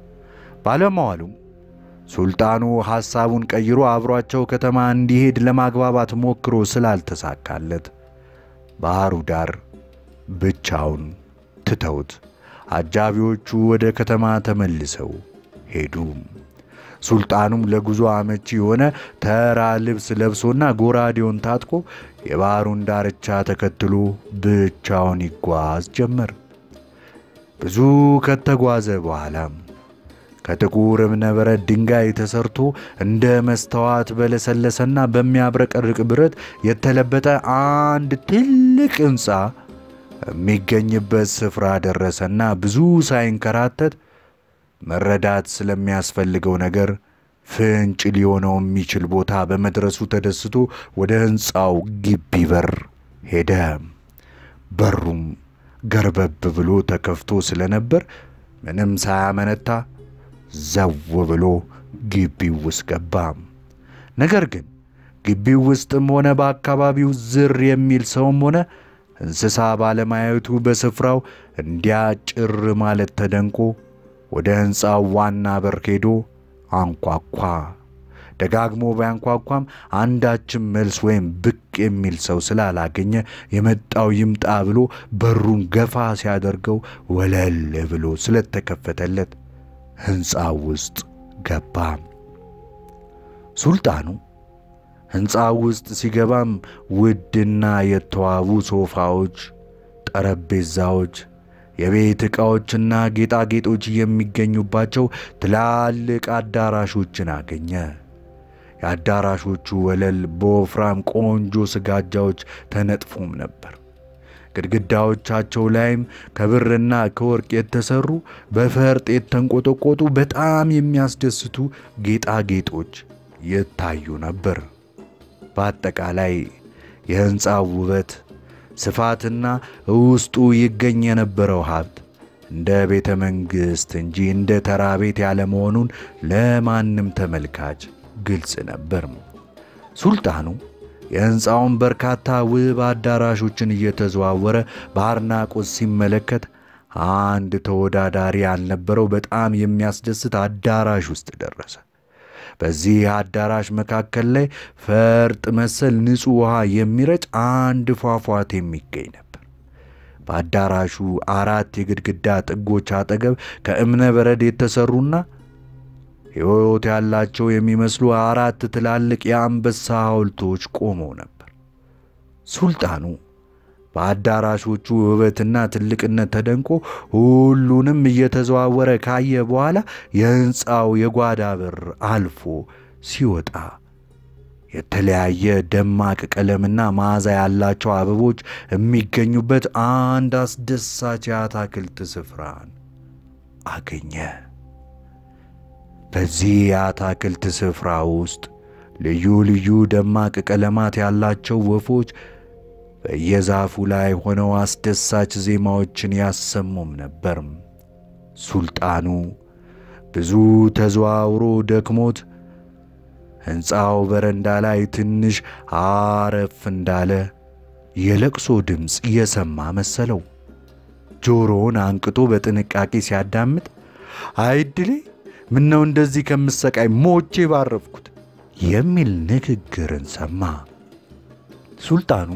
ባለሟሉም ሱልጣኑ ሐሳቡን ቀይሮ አብሯቸው ከተማ እንዲሄድ ለማግባባት ሞክሮ ስላልተሳካለት ባህሩ ዳር ብቻውን ትተውት አጃቢዎቹ ወደ ከተማ ተመልሰው ሄዱ። ሱልጣኑም ለጉዞ አመቺ የሆነ ተራ ልብስ ለብሶና ጎራዴውን ታጥቆ የባህሩን ዳርቻ ተከትሎ ብቻውን ይጓዝ ጀመር። ብዙ ከተጓዘ በኋላም ከጥቁር እብነበረድ ድንጋይ ተሰርቶ እንደ መስተዋት በለሰለሰና በሚያብረቀርቅ ብረት የተለበጠ አንድ ትልቅ ሕንጻ የሚገኝበት ስፍራ ደረሰና ብዙ ሳይንከራተት መረዳት ስለሚያስፈልገው ነገር ፍንጭ ሊሆነው የሚችል ቦታ በመድረሱ ተደስቶ ወደ ሕንጻው ግቢ በር ሄደ። በሩም ገርበብ ብሎ ተከፍቶ ስለነበር ምንም ሳያመነታ ዘው ብሎ ግቢው ውስጥ ገባ። ነገር ግን ግቢው ውስጥም ሆነ በአካባቢው ዝር የሚል ሰውም ሆነ እንስሳ ባለማየቱ በስፍራው እንዲያጭር ማለት ተደንቆ ወደ ሕንጻው ዋና በር ሄዶ አንኳኳ። ደጋግሞ ቢያንኳኳም አንዳችም መልስ ወይም ብቅ የሚል ሰው ስላላገኘ የመጣው ይምጣ ብሎ በሩን ገፋ ሲያደርገው ወለል ብሎ ስለተከፈተለት ሕንጻው ውስጥ ገባ። ሱልጣኑ ሕንጻው ውስጥ ሲገባም ውድና የተዋቡ ሶፋዎች፣ ጠረጴዛዎች፣ የቤት ዕቃዎችና ጌጣጌጦች የሚገኙባቸው ትላልቅ አዳራሾችን አገኘ። የአዳራሾቹ ወለል በወፍራም ቆንጆ ስጋጃዎች ተነጥፎም ነበር። ግድግዳዎቻቸው ላይም ከብርና ከወርቅ የተሰሩ በፈርጥ የተንቆጠቆጡ በጣም የሚያስደስቱ ጌጣጌጦች ይታዩ ነበር። በአጠቃላይ የሕንጻው ውበት ስፋትና ውስጡ ይገኝ የነበረው ሀብት እንደ ቤተ መንግሥት እንጂ እንደ ተራ ቤት ያለ መሆኑን ለማንም ተመልካች ግልጽ ነበር። ሱልጣኑ የሕንጻውን በርካታ ውብ አዳራሾችን እየተዘዋወረ በአድናቆት ሲመለከት አንድ ተወዳዳሪ ያልነበረው በጣም የሚያስደስት አዳራሽ ውስጥ ደረሰ። በዚህ አዳራሽ መካከል ላይ ፈርጥ መሰል ንጹህ ውሃ የሚረጭ አንድ ፏፏቴ የሚገኝ ነበር። በአዳራሹ አራት የግድግዳ ጥጎች አጠገብ ከእብነ በረድ የተሰሩና ሕይወት ያላቸው የሚመስሉ አራት ትላልቅ የአንበሳ ሐውልቶች ቆመው ነበር። ሱልጣኑ በአዳራሾቹ ውበትና ትልቅነት ተደንቆ ሁሉንም እየተዘዋወረ ካየ በኋላ የሕንጻው የጓዳ በር አልፎ ሲወጣ የተለያየ ደማቅ ቀለምና መዓዛ ያላቸው አበቦች የሚገኙበት አንድ አስደሳች የአትክልት ስፍራን አገኘ። በዚህ የአትክልት ስፍራ ውስጥ ልዩ ልዩ ደማቅ ቀለማት ያላቸው ወፎች በየዛፉ ላይ ሆነው አስደሳች ዜማዎችን ያሰሙም ነበር። ሱልጣኑ ብዙ ተዘዋውሮ ደክሞት ሕንጻው በረንዳ ላይ ትንሽ አረፍ እንዳለ የለቅሶ ድምፅ የሰማ መሰለው። ጆሮውን አንቅቶ በጥንቃቄ ሲያዳምጥ አይድሌ ምነው እንደዚህ ከምሰቃይ ሞቼ ባረፍኩት የሚል ንግግርን ሰማ። ሱልጣኑ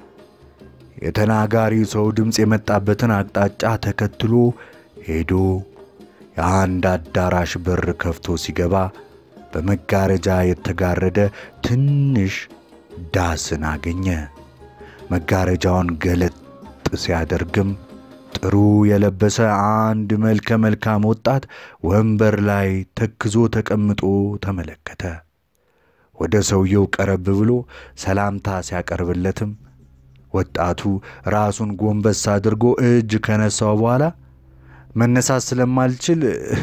የተናጋሪው ሰው ድምፅ የመጣበትን አቅጣጫ ተከትሎ ሄዶ የአንድ አዳራሽ በር ከፍቶ ሲገባ በመጋረጃ የተጋረደ ትንሽ ዳስን አገኘ። መጋረጃውን ገለጥ ሲያደርግም ጥሩ የለበሰ አንድ መልከ መልካም ወጣት ወንበር ላይ ተክዞ ተቀምጦ ተመለከተ። ወደ ሰውየው ቀረብ ብሎ ሰላምታ ሲያቀርብለትም ወጣቱ ራሱን ጎንበስ አድርጎ እጅ ከነሳው በኋላ መነሳት ስለማልችል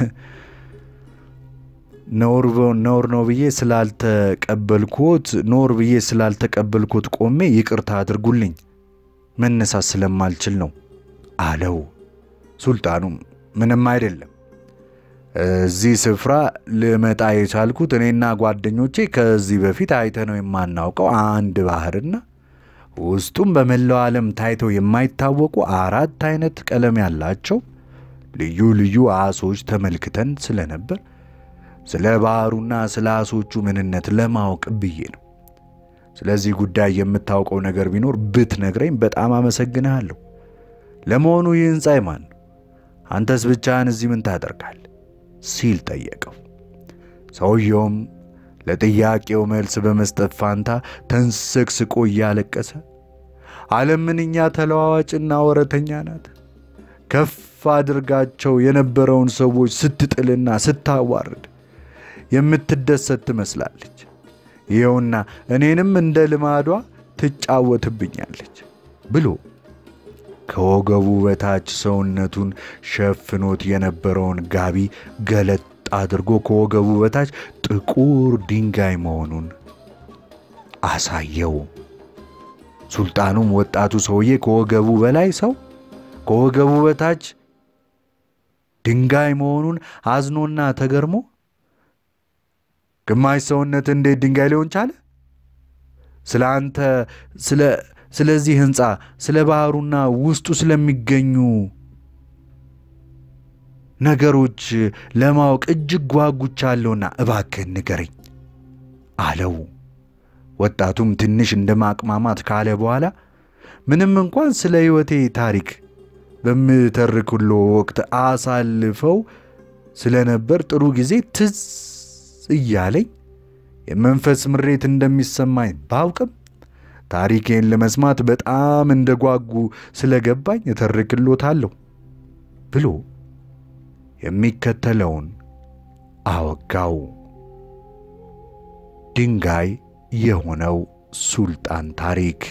ኖር ኖር ነው ብዬ ስላልተቀበልኩት ኖር ብዬ ስላልተቀበልኩት ቆሜ ይቅርታ አድርጉልኝ መነሳት ስለማልችል ነው አለው። ሱልጣኑም ምንም አይደለም፣ እዚህ ስፍራ ልመጣ የቻልኩት እኔና ጓደኞቼ ከዚህ በፊት አይተነው የማናውቀው አንድ ባህርና ውስጡም በመላው ዓለም ታይተው የማይታወቁ አራት አይነት ቀለም ያላቸው ልዩ ልዩ አሶች ተመልክተን ስለነበር ስለ ባህሩና ስለ አሶቹ ምንነት ለማወቅ ብዬ ነው። ስለዚህ ጉዳይ የምታውቀው ነገር ቢኖር ብትነግረኝ በጣም አመሰግናለሁ። ለመሆኑ ይህ ሕንጻ የማን ነው? አንተስ ብቻህን እዚህ ምን ታደርጋለህ? ሲል ጠየቀው። ሰውየውም ለጥያቄው መልስ በመስጠት ፋንታ ተንሰቅስቆ እያለቀሰ ዓለም ምንኛ ተለዋዋጭና ወረተኛ ናት። ከፍ አድርጋቸው የነበረውን ሰዎች ስትጥልና ስታዋርድ የምትደሰት ትመስላለች። ይኸውና እኔንም እንደ ልማዷ ትጫወትብኛለች ብሎ ከወገቡ በታች ሰውነቱን ሸፍኖት የነበረውን ጋቢ ገለጥ አድርጎ ከወገቡ በታች ጥቁር ድንጋይ መሆኑን አሳየው። ሱልጣኑም ወጣቱ ሰውዬ ከወገቡ በላይ ሰው ከወገቡ በታች ድንጋይ መሆኑን አዝኖና ተገርሞ ግማሽ ሰውነት እንዴት ድንጋይ ሊሆን ቻለ? ስላንተ ስለ ስለዚህ ሕንጻ ስለ ባህሩና ውስጡ ስለሚገኙ ነገሮች ለማወቅ እጅግ ጓጉቻለሁና እባክህ ንገረኝ አለው። ወጣቱም ትንሽ እንደማቅማማት ካለ በኋላ ምንም እንኳን ስለ ሕይወቴ ታሪክ በምተርክሎ ወቅት አሳልፈው ስለነበር ጥሩ ጊዜ ትዝ እያለኝ የመንፈስ ምሬት እንደሚሰማኝ ባውቅም ታሪኬን ለመስማት በጣም እንደጓጉ ስለገባኝ እተርክሎታለሁ ብሎ የሚከተለውን አወጋው። ድንጋይ የሆነው ሱልጣን ታሪክ።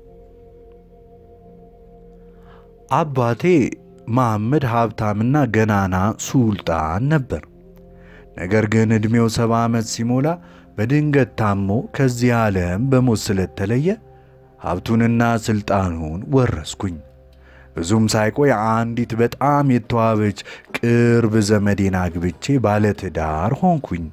አባቴ መሐመድ ሀብታምና ገናና ሱልጣን ነበር። ነገር ግን እድሜው ሰባ ዓመት ሲሞላ በድንገት ታሞ ከዚህ ዓለም በሞት ስለተለየ ሀብቱንና ስልጣኑን ወረስኩኝ። ብዙም ሳይቆይ አንዲት በጣም የተዋበች ቅርብ ዘመዴን አግብቼ ባለትዳር ሆንኩኝ።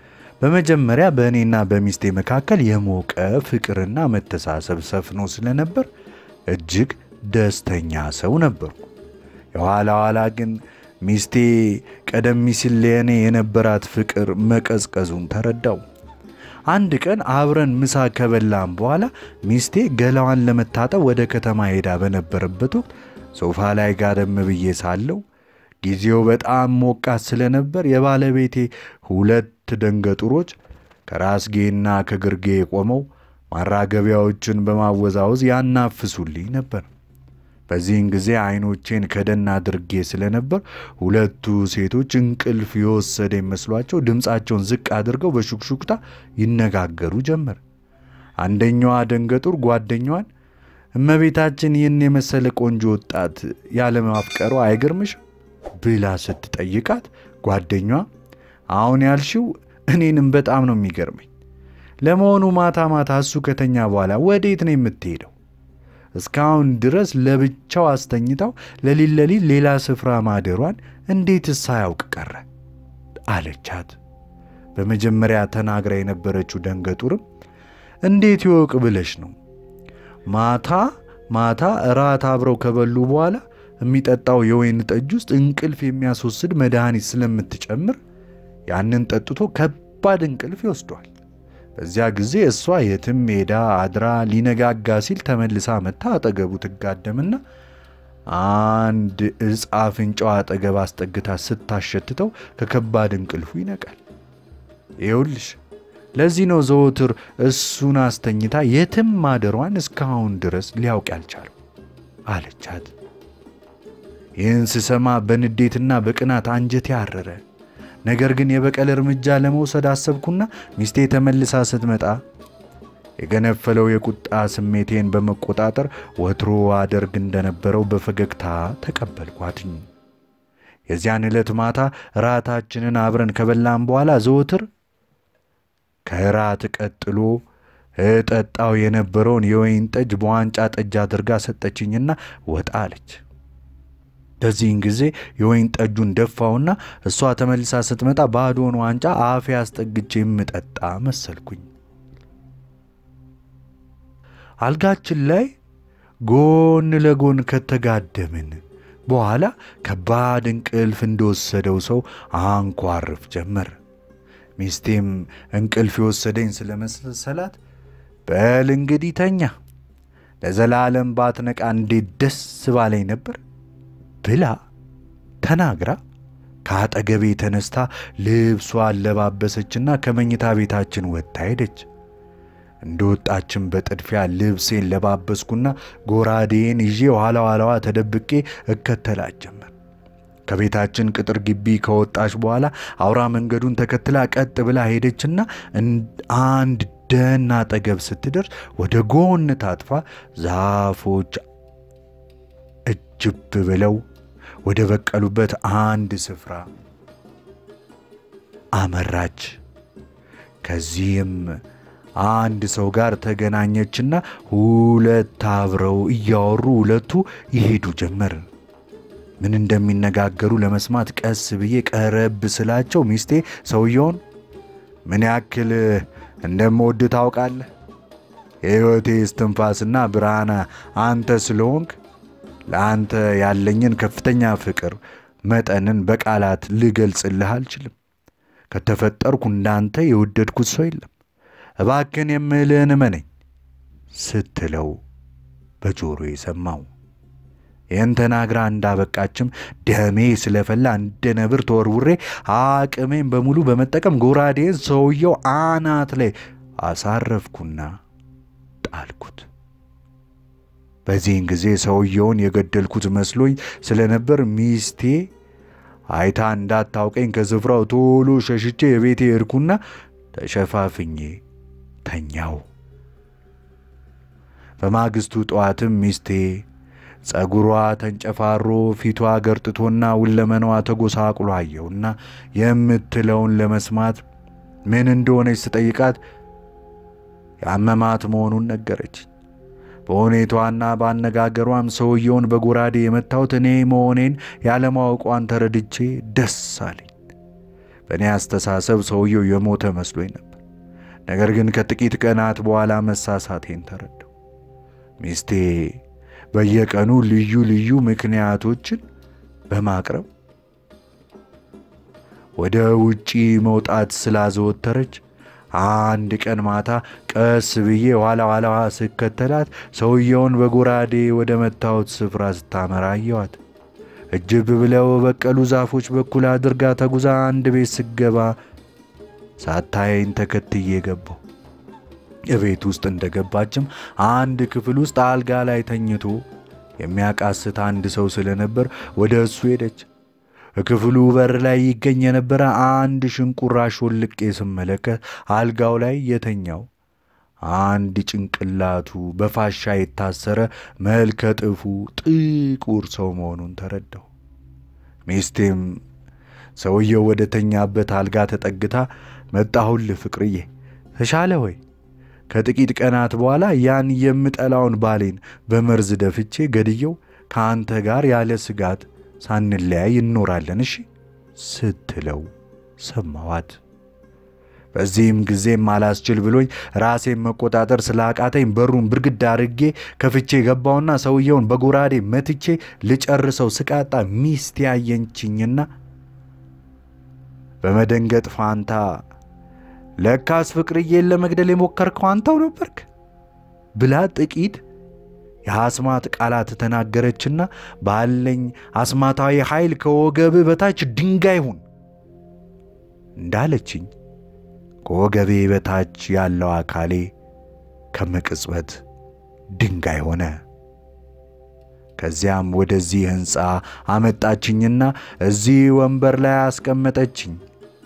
በመጀመሪያ በእኔና በሚስቴ መካከል የሞቀ ፍቅርና መተሳሰብ ሰፍኖ ስለነበር እጅግ ደስተኛ ሰው ነበርኩ። የኋላ ኋላ ግን ሚስቴ ቀደም ሲል ለኔ የነበራት ፍቅር መቀዝቀዙን ተረዳው። አንድ ቀን አብረን ምሳ ከበላን በኋላ ሚስቴ ገላዋን ለመታጠብ ወደ ከተማ ሄዳ በነበረበት ወቅት ሶፋ ላይ ጋደም ብዬ ሳለሁ ጊዜው በጣም ሞቃት ስለነበር የባለቤቴ ሁለት ደንገጡሮች ከራስጌና ከግርጌ ቆመው ማራገቢያዎችን በማወዛወዝ ያናፍሱልኝ ነበር። በዚህን ጊዜ አይኖቼን ከደና አድርጌ ስለነበር ሁለቱ ሴቶች እንቅልፍ የወሰደ መስሏቸው ድምጻቸውን ዝቅ አድርገው በሹክሹክታ ይነጋገሩ ጀመር። አንደኛዋ ደንገጡር ጓደኛዋን እመቤታችን ይህን የመሰለ ቆንጆ ወጣት ያለ ማፍቀሩ አይገርምሽ ብላ ስትጠይቃት ጓደኛዋ አሁን ያልሽው እኔንም በጣም ነው የሚገርመኝ። ለመሆኑ ማታ ማታ እሱ ከተኛ በኋላ ወዴት ነው የምትሄደው? እስካሁን ድረስ ለብቻው አስተኝታው ለሊት ለሊት ሌላ ስፍራ ማደሯን እንዴትስ ሳያውቅ ቀረ አለቻት። በመጀመሪያ ተናግራ የነበረችው ደንገጡርም እንዴት ይወቅ ብለሽ ነው? ማታ ማታ እራት አብረው ከበሉ በኋላ የሚጠጣው የወይን ጠጅ ውስጥ እንቅልፍ የሚያስወስድ መድኃኒት ስለምትጨምር ያንን ጠጥቶ ከባድ እንቅልፍ ይወስዷል። በዚያ ጊዜ እሷ የትም ሜዳ አድራ ሊነጋጋ ሲል ተመልሳ መታ አጠገቡ ትጋደምና አንድ እጽ አፍንጫው አጠገብ አስጠግታ ስታሸትተው ከከባድ እንቅልፉ ይነቃል። ይኸውልሽ ለዚህ ነው ዘወትር እሱን አስተኝታ የትም ማደሯን እስካሁን ድረስ ሊያውቅ ያልቻለው አለቻት። ይህን ስሰማ በንዴትና በቅናት አንጀቴ አረረ። ነገር ግን የበቀል እርምጃ ለመውሰድ አሰብኩና ሚስቴ ተመልሳ ስትመጣ የገነፈለው የቁጣ ስሜቴን በመቆጣጠር ወትሮ አደርግ እንደነበረው በፈገግታ ተቀበልኳትኝ። የዚያን ዕለት ማታ ራታችንን አብረን ከበላን በኋላ ዘወትር ከራት ቀጥሎ እጠጣው የነበረውን የወይን ጠጅ በዋንጫ ጠጅ አድርጋ ሰጠችኝና ወጣ አለች። በዚህን ጊዜ የወይን ጠጁን ደፋውና እሷ ተመልሳ ስትመጣ ባዶውን ዋንጫ አፌ አስጠግቼ የምጠጣ መሰልኩኝ። አልጋችን ላይ ጎን ለጎን ከተጋደምን በኋላ ከባድ እንቅልፍ እንደወሰደው ሰው አንኳርፍ ጀመር። ሚስቴም እንቅልፍ የወሰደኝ ስለመሰላት በል እንግዲህ ተኛ፣ ለዘላለም ባትነቃ እንዴት ደስ ባለኝ ነበር ብላ ተናግራ ከአጠገቤ ተነስታ ልብሷን ለባበሰችና ከመኝታ ቤታችን ወጣ ሄደች። እንደወጣችን በጥድፊያ ልብሴን ለባበስኩና ጎራዴን ይዤ ኋላ ኋላዋ ተደብቄ እከተላት ጀመር። ከቤታችን ቅጥር ግቢ ከወጣች በኋላ አውራ መንገዱን ተከትላ ቀጥ ብላ ሄደችና አንድ ደን አጠገብ ስትደርስ ወደ ጎን ታጥፋ ዛፎች እጅብ ብለው ወደ በቀሉበት አንድ ስፍራ አመራች። ከዚህም አንድ ሰው ጋር ተገናኘችና ሁለት አብረው እያወሩ ሁለቱ ይሄዱ ጀመር። ምን እንደሚነጋገሩ ለመስማት ቀስ ብዬ ቀረብ ስላቸው ሚስቴ ሰውየውን ምን ያክል እንደምወድ ታውቃለህ? የሕይወቴ እስትንፋስና ብርሃን አንተ ስለሆንክ ለአንተ ያለኝን ከፍተኛ ፍቅር መጠንን በቃላት ልገልጽልህ አልችልም። ከተፈጠርኩ እንዳንተ የወደድኩት ሰው የለም። እባክህን የምልህን እመነኝ ስትለው በጆሮዬ ሰማው። ይህን ተናግራ እንዳበቃችም ደሜ ስለፈላ እንደ ነብር ተወርውሬ አቅሜን በሙሉ በመጠቀም ጎራዴን ሰውየው አናት ላይ አሳረፍኩና ጣልኩት። በዚህን ጊዜ ሰውየውን የገደልኩት መስሎኝ ስለነበር ሚስቴ አይታ እንዳታውቀኝ ከስፍራው ቶሎ ሸሽቼ የቤቴ እርኩና ተሸፋፍኜ ተኛው። በማግስቱ ጠዋትም ሚስቴ ጸጉሯ ተንጨፋሮ ፊቷ ገርጥቶና ውለመናዋ ተጎሳቁሎ አየውና የምትለውን ለመስማት ምን እንደሆነች ስጠይቃት ያመማት መሆኑን ነገረች። በሁኔታዋና ባነጋገሯም ሰውየውን በጎራዴ የመታሁት እኔ መሆኔን ያለማወቋን ተረድቼ ደስ አለኝ። በእኔ አስተሳሰብ ሰውየው የሞተ መስሎኝ ነበር። ነገር ግን ከጥቂት ቀናት በኋላ መሳሳቴን ተረዳሁ። ሚስቴ በየቀኑ ልዩ ልዩ ምክንያቶችን በማቅረብ ወደ ውጪ መውጣት ስላዘወተረች አንድ ቀን ማታ ቀስ ብዬ ኋላ ኋላዋ ስከተላት ሰውየውን በጎራዴ ወደ መታሁት ስፍራ ስታመራ አየኋት። እጅብ ብለው በቀሉ ዛፎች በኩል አድርጋ ተጉዛ አንድ ቤት ስገባ ሳታየኝ ተከትዬ ገባሁ። የቤት ውስጥ እንደገባችም አንድ ክፍል ውስጥ አልጋ ላይ ተኝቶ የሚያቃስት አንድ ሰው ስለነበር ወደ እሱ ሄደች። ክፍሉ በር ላይ ይገኝ የነበረ አንድ ሽንቁራሽ ወልቄ ስመለከት አልጋው ላይ የተኛው አንድ ጭንቅላቱ በፋሻ የታሰረ መልከ ጥፉ ጥቁር ሰው መሆኑን ተረዳሁ። ሚስቴም ሰውየው ወደ ተኛበት አልጋ ተጠግታ መጣሁልህ ፍቅርዬ ተሻለ ወይ? ከጥቂት ቀናት በኋላ ያን የምጠላውን ባሌን በመርዝ ደፍቼ ገድየው ካንተ ጋር ያለ ስጋት ሳንለያይ እንኖራለን እሺ ስትለው ሰማዋት። በዚህም ጊዜም አላስችል ብሎኝ ራሴን መቆጣጠር ስላቃተኝ በሩን ብርግድ አድርጌ ከፍቼ ገባውና ሰውየውን በጎራዴ መትቼ ልጨርሰው ስቃጣ ሚስቴ ያየችኝና በመደንገጥ ፋንታ ለካስ ፍቅርዬን ለመግደል የሞከርከው አንተው ነበርክ ብላ ጥቂት የአስማት ቃላት ተናገረችና ባለኝ አስማታዊ ኃይል ከወገብ በታች ድንጋይ ሁን እንዳለችኝ ከወገቤ በታች ያለው አካሌ ከመቅጽበት ድንጋይ ሆነ። ከዚያም ወደዚህ ህንጻ አመጣችኝና እዚህ ወንበር ላይ አስቀመጠችኝ።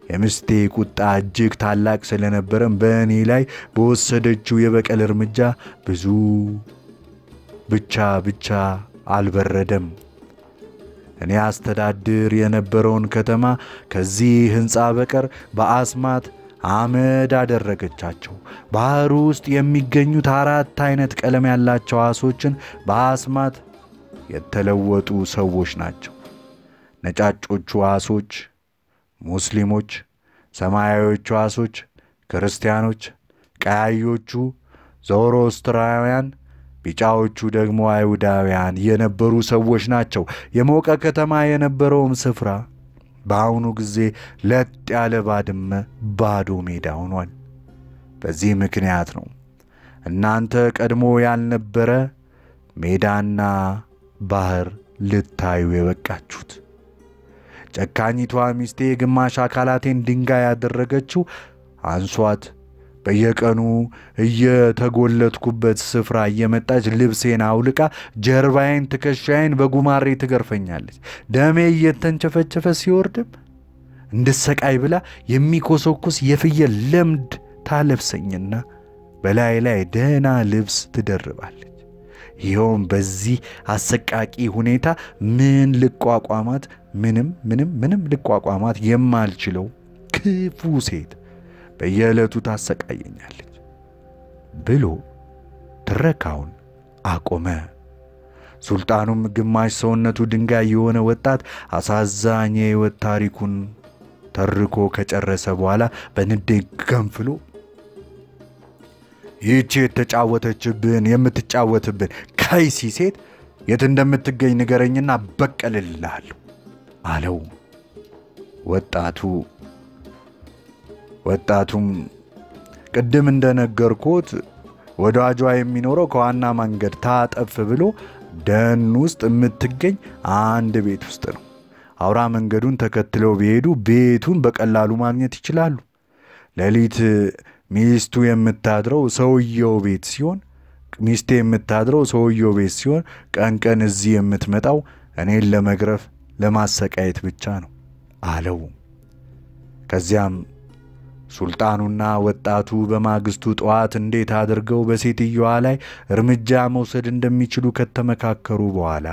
የምስቴ ቁጣ እጅግ ታላቅ ስለነበረም በእኔ ላይ በወሰደችው የበቀል እርምጃ ብዙ ብቻ ብቻ አልበረደም። እኔ አስተዳድር የነበረውን ከተማ ከዚህ ሕንፃ በቀር በአስማት አመድ አደረገቻቸው። ባህር ውስጥ የሚገኙት አራት አይነት ቀለም ያላቸው ዓሦችን በአስማት የተለወጡ ሰዎች ናቸው። ነጫጮቹ ዓሦች ሙስሊሞች፣ ሰማያዊዎቹ ዓሦች ክርስቲያኖች፣ ቀያዮቹ ዞሮአስትራውያን፣ ቢጫዎቹ ደግሞ አይሁዳውያን የነበሩ ሰዎች ናቸው። የሞቀ ከተማ የነበረውም ስፍራ በአሁኑ ጊዜ ለጥ ያለ ባድመ ባዶ ሜዳ ሆኗል። በዚህ ምክንያት ነው እናንተ ቀድሞ ያልነበረ ሜዳና ባህር ልታዩ የበቃችሁት። ጨካኝቷ ሚስቴ ግማሽ አካላቴን ድንጋይ ያደረገችው አንሷት በየቀኑ እየተጎለትኩበት ስፍራ እየመጣች ልብሴን አውልቃ ጀርባዬን ትከሻዬን በጉማሬ ትገርፈኛለች። ደሜ እየተንቸፈቸፈ ሲወርድም እንድሰቃይ ብላ የሚኮሰኩስ የፍየል ለምድ ታለብሰኝና በላይ ላይ ደህና ልብስ ትደርባለች። ይኸውም በዚህ አሰቃቂ ሁኔታ ምን ልቋቋማት ምንም ምንም ምንም ልቋቋማት የማልችለው ክፉ ሴት በየዕለቱ ታሰቃየኛለች ብሎ ትረካውን አቆመ። ሱልጣኑም ግማሽ ሰውነቱ ድንጋይ የሆነ ወጣት አሳዛኝ የሕይወት ታሪኩን ተርኮ ከጨረሰ በኋላ በንዴት ገንፍሎ ይህች የተጫወተችብን የምትጫወትብን ከይሲ ሴት የት እንደምትገኝ ንገረኝና በቀልልሃለሁ አለው። ወጣቱ ወጣቱም ቅድም እንደነገርኩት ወዳጇ የሚኖረው ከዋና መንገድ ታጠፍ ብሎ ደን ውስጥ የምትገኝ አንድ ቤት ውስጥ ነው። አውራ መንገዱን ተከትለው ቢሄዱ ቤቱን በቀላሉ ማግኘት ይችላሉ። ሌሊት ሚስቱ የምታድረው ሰውየው ቤት ሲሆን ሚስቴ የምታድረው ሰውየው ቤት ሲሆን ቀን ቀን እዚህ የምትመጣው እኔን ለመግረፍ ለማሰቃየት ብቻ ነው አለው። ከዚያም ሱልጣኑና ወጣቱ በማግስቱ ጠዋት እንዴት አድርገው በሴትየዋ ላይ እርምጃ መውሰድ እንደሚችሉ ከተመካከሩ በኋላ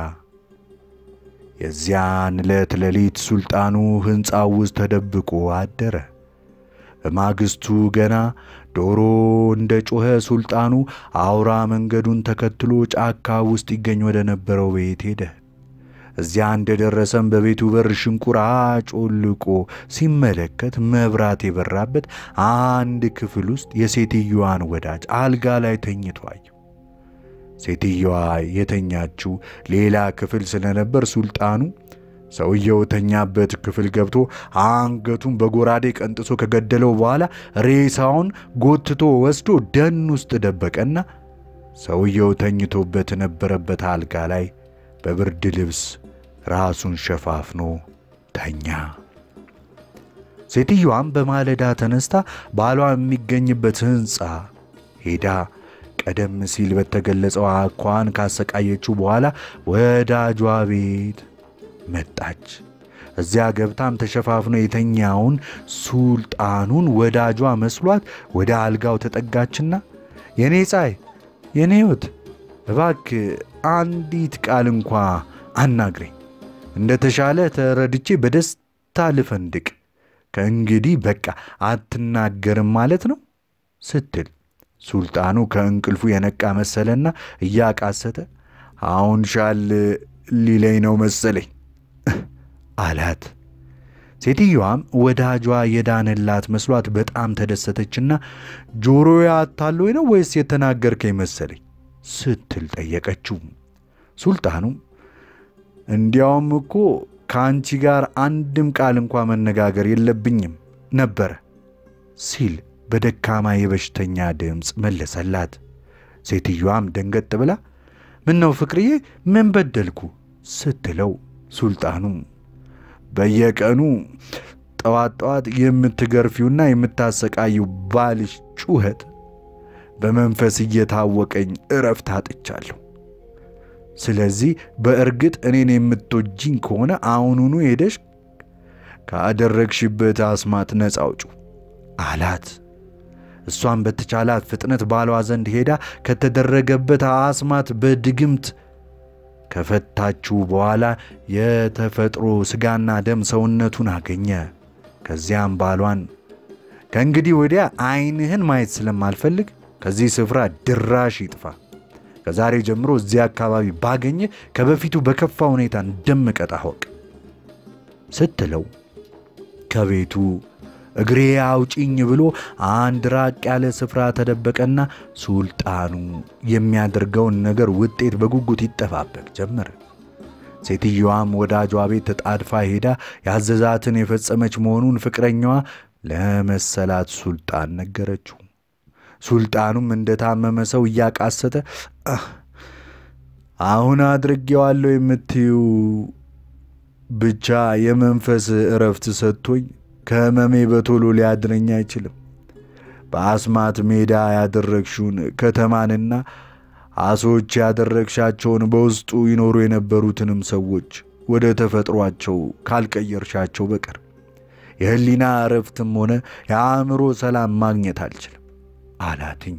የዚያን ዕለት ሌሊት ሱልጣኑ ሕንፃው ውስጥ ተደብቆ አደረ። በማግስቱ ገና ዶሮ እንደ ጮኸ ሱልጣኑ አውራ መንገዱን ተከትሎ ጫካ ውስጥ ይገኝ ወደ ነበረው ቤት ሄደ። እዚያ እንደደረሰም በቤቱ በር ሽንቁር አጮልቆ ሲመለከት መብራት የበራበት አንድ ክፍል ውስጥ የሴትየዋን ወዳጅ አልጋ ላይ ተኝቶ አየው። ሴትየዋ የተኛችው ሌላ ክፍል ስለነበር ሱልጣኑ ሰውየው ተኛበት ክፍል ገብቶ አንገቱን በጎራዴ ቀንጥሶ ከገደለው በኋላ ሬሳውን ጎትቶ ወስዶ ደን ውስጥ ደበቀና ሰውየው ተኝቶበት ነበረበት አልጋ ላይ በብርድ ልብስ ራሱን ሸፋፍኖ ተኛ። ሴትየዋም በማለዳ ተነስታ ባሏ የሚገኝበት ሕንፃ ሄዳ ቀደም ሲል በተገለጸው አኳን ካሰቃየችው በኋላ ወዳጇ ቤት መጣች። እዚያ ገብታም ተሸፋፍኖ የተኛውን ሱልጣኑን ወዳጇ መስሏት ወደ አልጋው ተጠጋችና የኔ ፀሐይ የኔ ሕይወት እባክህ አንዲት ቃል እንኳ አናግረኝ፣ እንደተሻለ ተረድቼ በደስታ ልፈንድቅ፣ ከእንግዲህ በቃ አትናገርም ማለት ነው ስትል ሱልጣኑ ከእንቅልፉ የነቃ መሰለና እያቃሰተ አሁን ሻል ሊለኝ ነው መሰለኝ አላት። ሴትየዋም ወዳጇ የዳነላት መስሏት በጣም ተደሰተችና ጆሮዬ አታሎኝ ነው ወይስ የተናገርከኝ መሰለኝ ስትል ጠየቀችው። ሱልጣኑ እንዲያውም እኮ ካንቺ ጋር አንድም ቃል እንኳን መነጋገር የለብኝም ነበር ሲል በደካማ የበሽተኛ ድምጽ መለሰላት። ሴትየዋም ደንገጥ ብላ ምን ነው ፍቅርዬ ምን በደልኩ ስትለው ሱልጣኑ በየቀኑ ጠዋት ጠዋት የምትገርፊውና የምታሰቃዩ ባልሽ ጩኸት በመንፈስ እየታወቀኝ እረፍት አጥቻለሁ። ስለዚህ በእርግጥ እኔን የምትወጂኝ ከሆነ አሁኑኑ ሄደሽ ካደረግሽበት አስማት ነፃ አውጪ አላት። እሷም በተቻላት ፍጥነት ባሏ ዘንድ ሄዳ ከተደረገበት አስማት በድግምት ከፈታችው በኋላ የተፈጥሮ ስጋና ደም ሰውነቱን አገኘ። ከዚያም ባሏን ከእንግዲህ ወዲያ ዓይንህን ማየት ስለማልፈልግ ከዚህ ስፍራ ድራሽ ይጥፋ፣ ከዛሬ ጀምሮ እዚህ አካባቢ ባገኘ ከበፊቱ በከፋ ሁኔታ እንደምቀጣህ ወቅ ስትለው ከቤቱ እግሬ አውጪኝ ብሎ አንድ ራቅ ያለ ስፍራ ተደበቀና ሱልጣኑ የሚያደርገውን ነገር ውጤት በጉጉት ይጠባበቅ ጀመረ። ሴትየዋም ወዳጇ ቤት ተጣድፋ ሄዳ ያዘዛትን የፈጸመች መሆኑን ፍቅረኛዋ ለመሰላት ሱልጣን ነገረችው። ሱልጣኑም እንደታመመ ሰው እያቃሰተ አሁን አድርጌዋለሁ የምትዩ ብቻ የመንፈስ እረፍት ሰጥቶኝ ከመሜ በቶሎ ሊያድነኝ አይችልም። በአስማት ሜዳ ያደረግሽውን ከተማንና አሶች ያደረግሻቸውን በውስጡ ይኖሩ የነበሩትንም ሰዎች ወደ ተፈጥሯቸው ካልቀየርሻቸው በቀር የህሊና እረፍትም ሆነ የአእምሮ ሰላም ማግኘት አልችልም አላትኝ።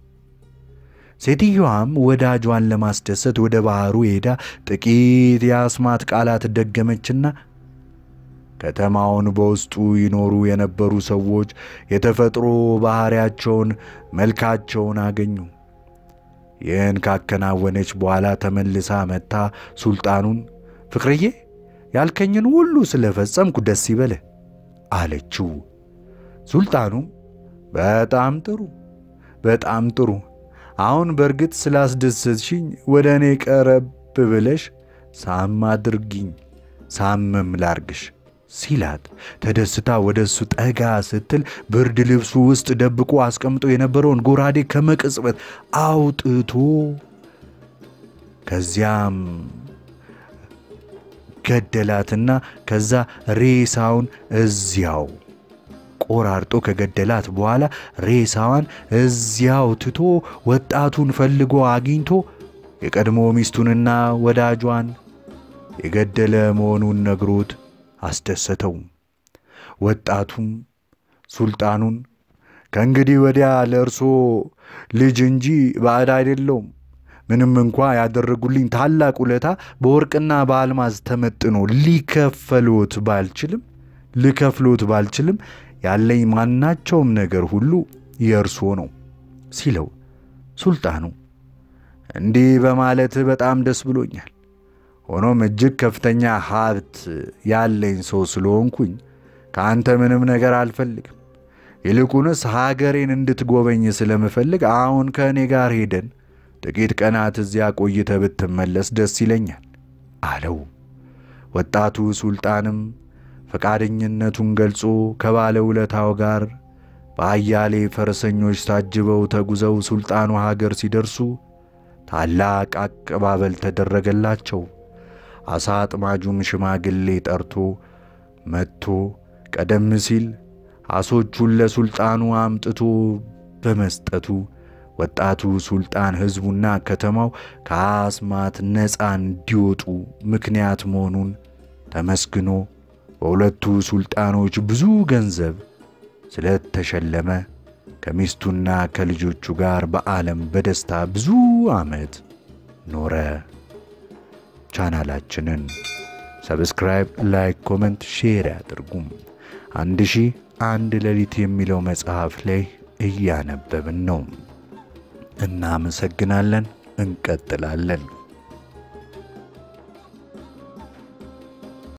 ሴትየዋም ወዳጇን ለማስደሰት ወደ ባህሩ ሄዳ ጥቂት የአስማት ቃላት ደገመችና ከተማውን በውስጡ ይኖሩ የነበሩ ሰዎች የተፈጥሮ ባህሪያቸውን መልካቸውን አገኙ። ይህን ካከናወነች በኋላ ተመልሳ መጣ ሱልጣኑን ፍቅርዬ ያልከኝን ሁሉ ስለፈጸምኩ ደስ ይበለ አለችው። ሱልጣኑ በጣም ጥሩ በጣም ጥሩ፣ አሁን በርግጥ ስላስደሰትሽኝ ወደ እኔ ቀረብ ብለሽ ሳም አድርጊኝ፣ ሳምም ላርግሽ ሲላት ተደስታ ወደሱ ጠጋ ስትል ብርድ ልብሱ ውስጥ ደብቆ አስቀምጦ የነበረውን ጎራዴ ከመቅጽበት አውጥቶ ከዚያም ገደላትና ከዛ ሬሳውን እዚያው ቆራርጦ ከገደላት በኋላ ሬሳዋን እዚያው ትቶ ወጣቱን ፈልጎ አግኝቶ የቀድሞ ሚስቱንና ወዳጇን የገደለ መሆኑን ነግሮት አስደሰተው። ወጣቱም ሱልጣኑን ከእንግዲህ ወዲያ ለእርሶ ልጅ እንጂ ባዕድ አይደለሁም፣ ምንም እንኳ ያደረጉልኝ ታላቅ ውለታ በወርቅና በአልማዝ ተመጥኖ ሊከፈሎት ባልችልም ልከፍሎት ባልችልም ያለኝ ማናቸውም ነገር ሁሉ የእርሶ ነው ሲለው ሱልጣኑ እንዲህ በማለት በጣም ደስ ብሎኛል፣ ሆኖም እጅግ ከፍተኛ ሀብት ያለኝ ሰው ስለሆንኩኝ ካንተ ምንም ነገር አልፈልግም፣ ይልቁንስ ሀገሬን እንድትጎበኝ ስለምፈልግ አሁን ከኔ ጋር ሄደን ጥቂት ቀናት እዚያ ቆይተህ ብትመለስ ደስ ይለኛል አለው። ወጣቱ ሱልጣንም ፈቃደኝነቱን ገልጾ ከባለ ውለታው ጋር በአያሌ ፈረሰኞች ታጅበው ተጉዘው ሱልጣኑ ሀገር ሲደርሱ ታላቅ አቀባበል ተደረገላቸው። አሳ አጥማጁም ሽማግሌ ጠርቶ መጥቶ ቀደም ሲል አሶቹን ለሱልጣኑ አምጥቶ በመስጠቱ ወጣቱ ሱልጣን ህዝቡና ከተማው ከአስማት ነፃ እንዲወጡ ምክንያት መሆኑን ተመስግኖ በሁለቱ ሱልጣኖች ብዙ ገንዘብ ስለተሸለመ ከሚስቱና ከልጆቹ ጋር በዓለም በደስታ ብዙ ዓመት ኖረ። ቻናላችንን ሰብስክራይብ፣ ላይክ፣ ኮሜንት፣ ሼር ያድርጉም። አንድ ሺህ አንድ ሌሊት የሚለው መጽሐፍ ላይ እያነበብን ነው። እናመሰግናለን። እንቀጥላለን።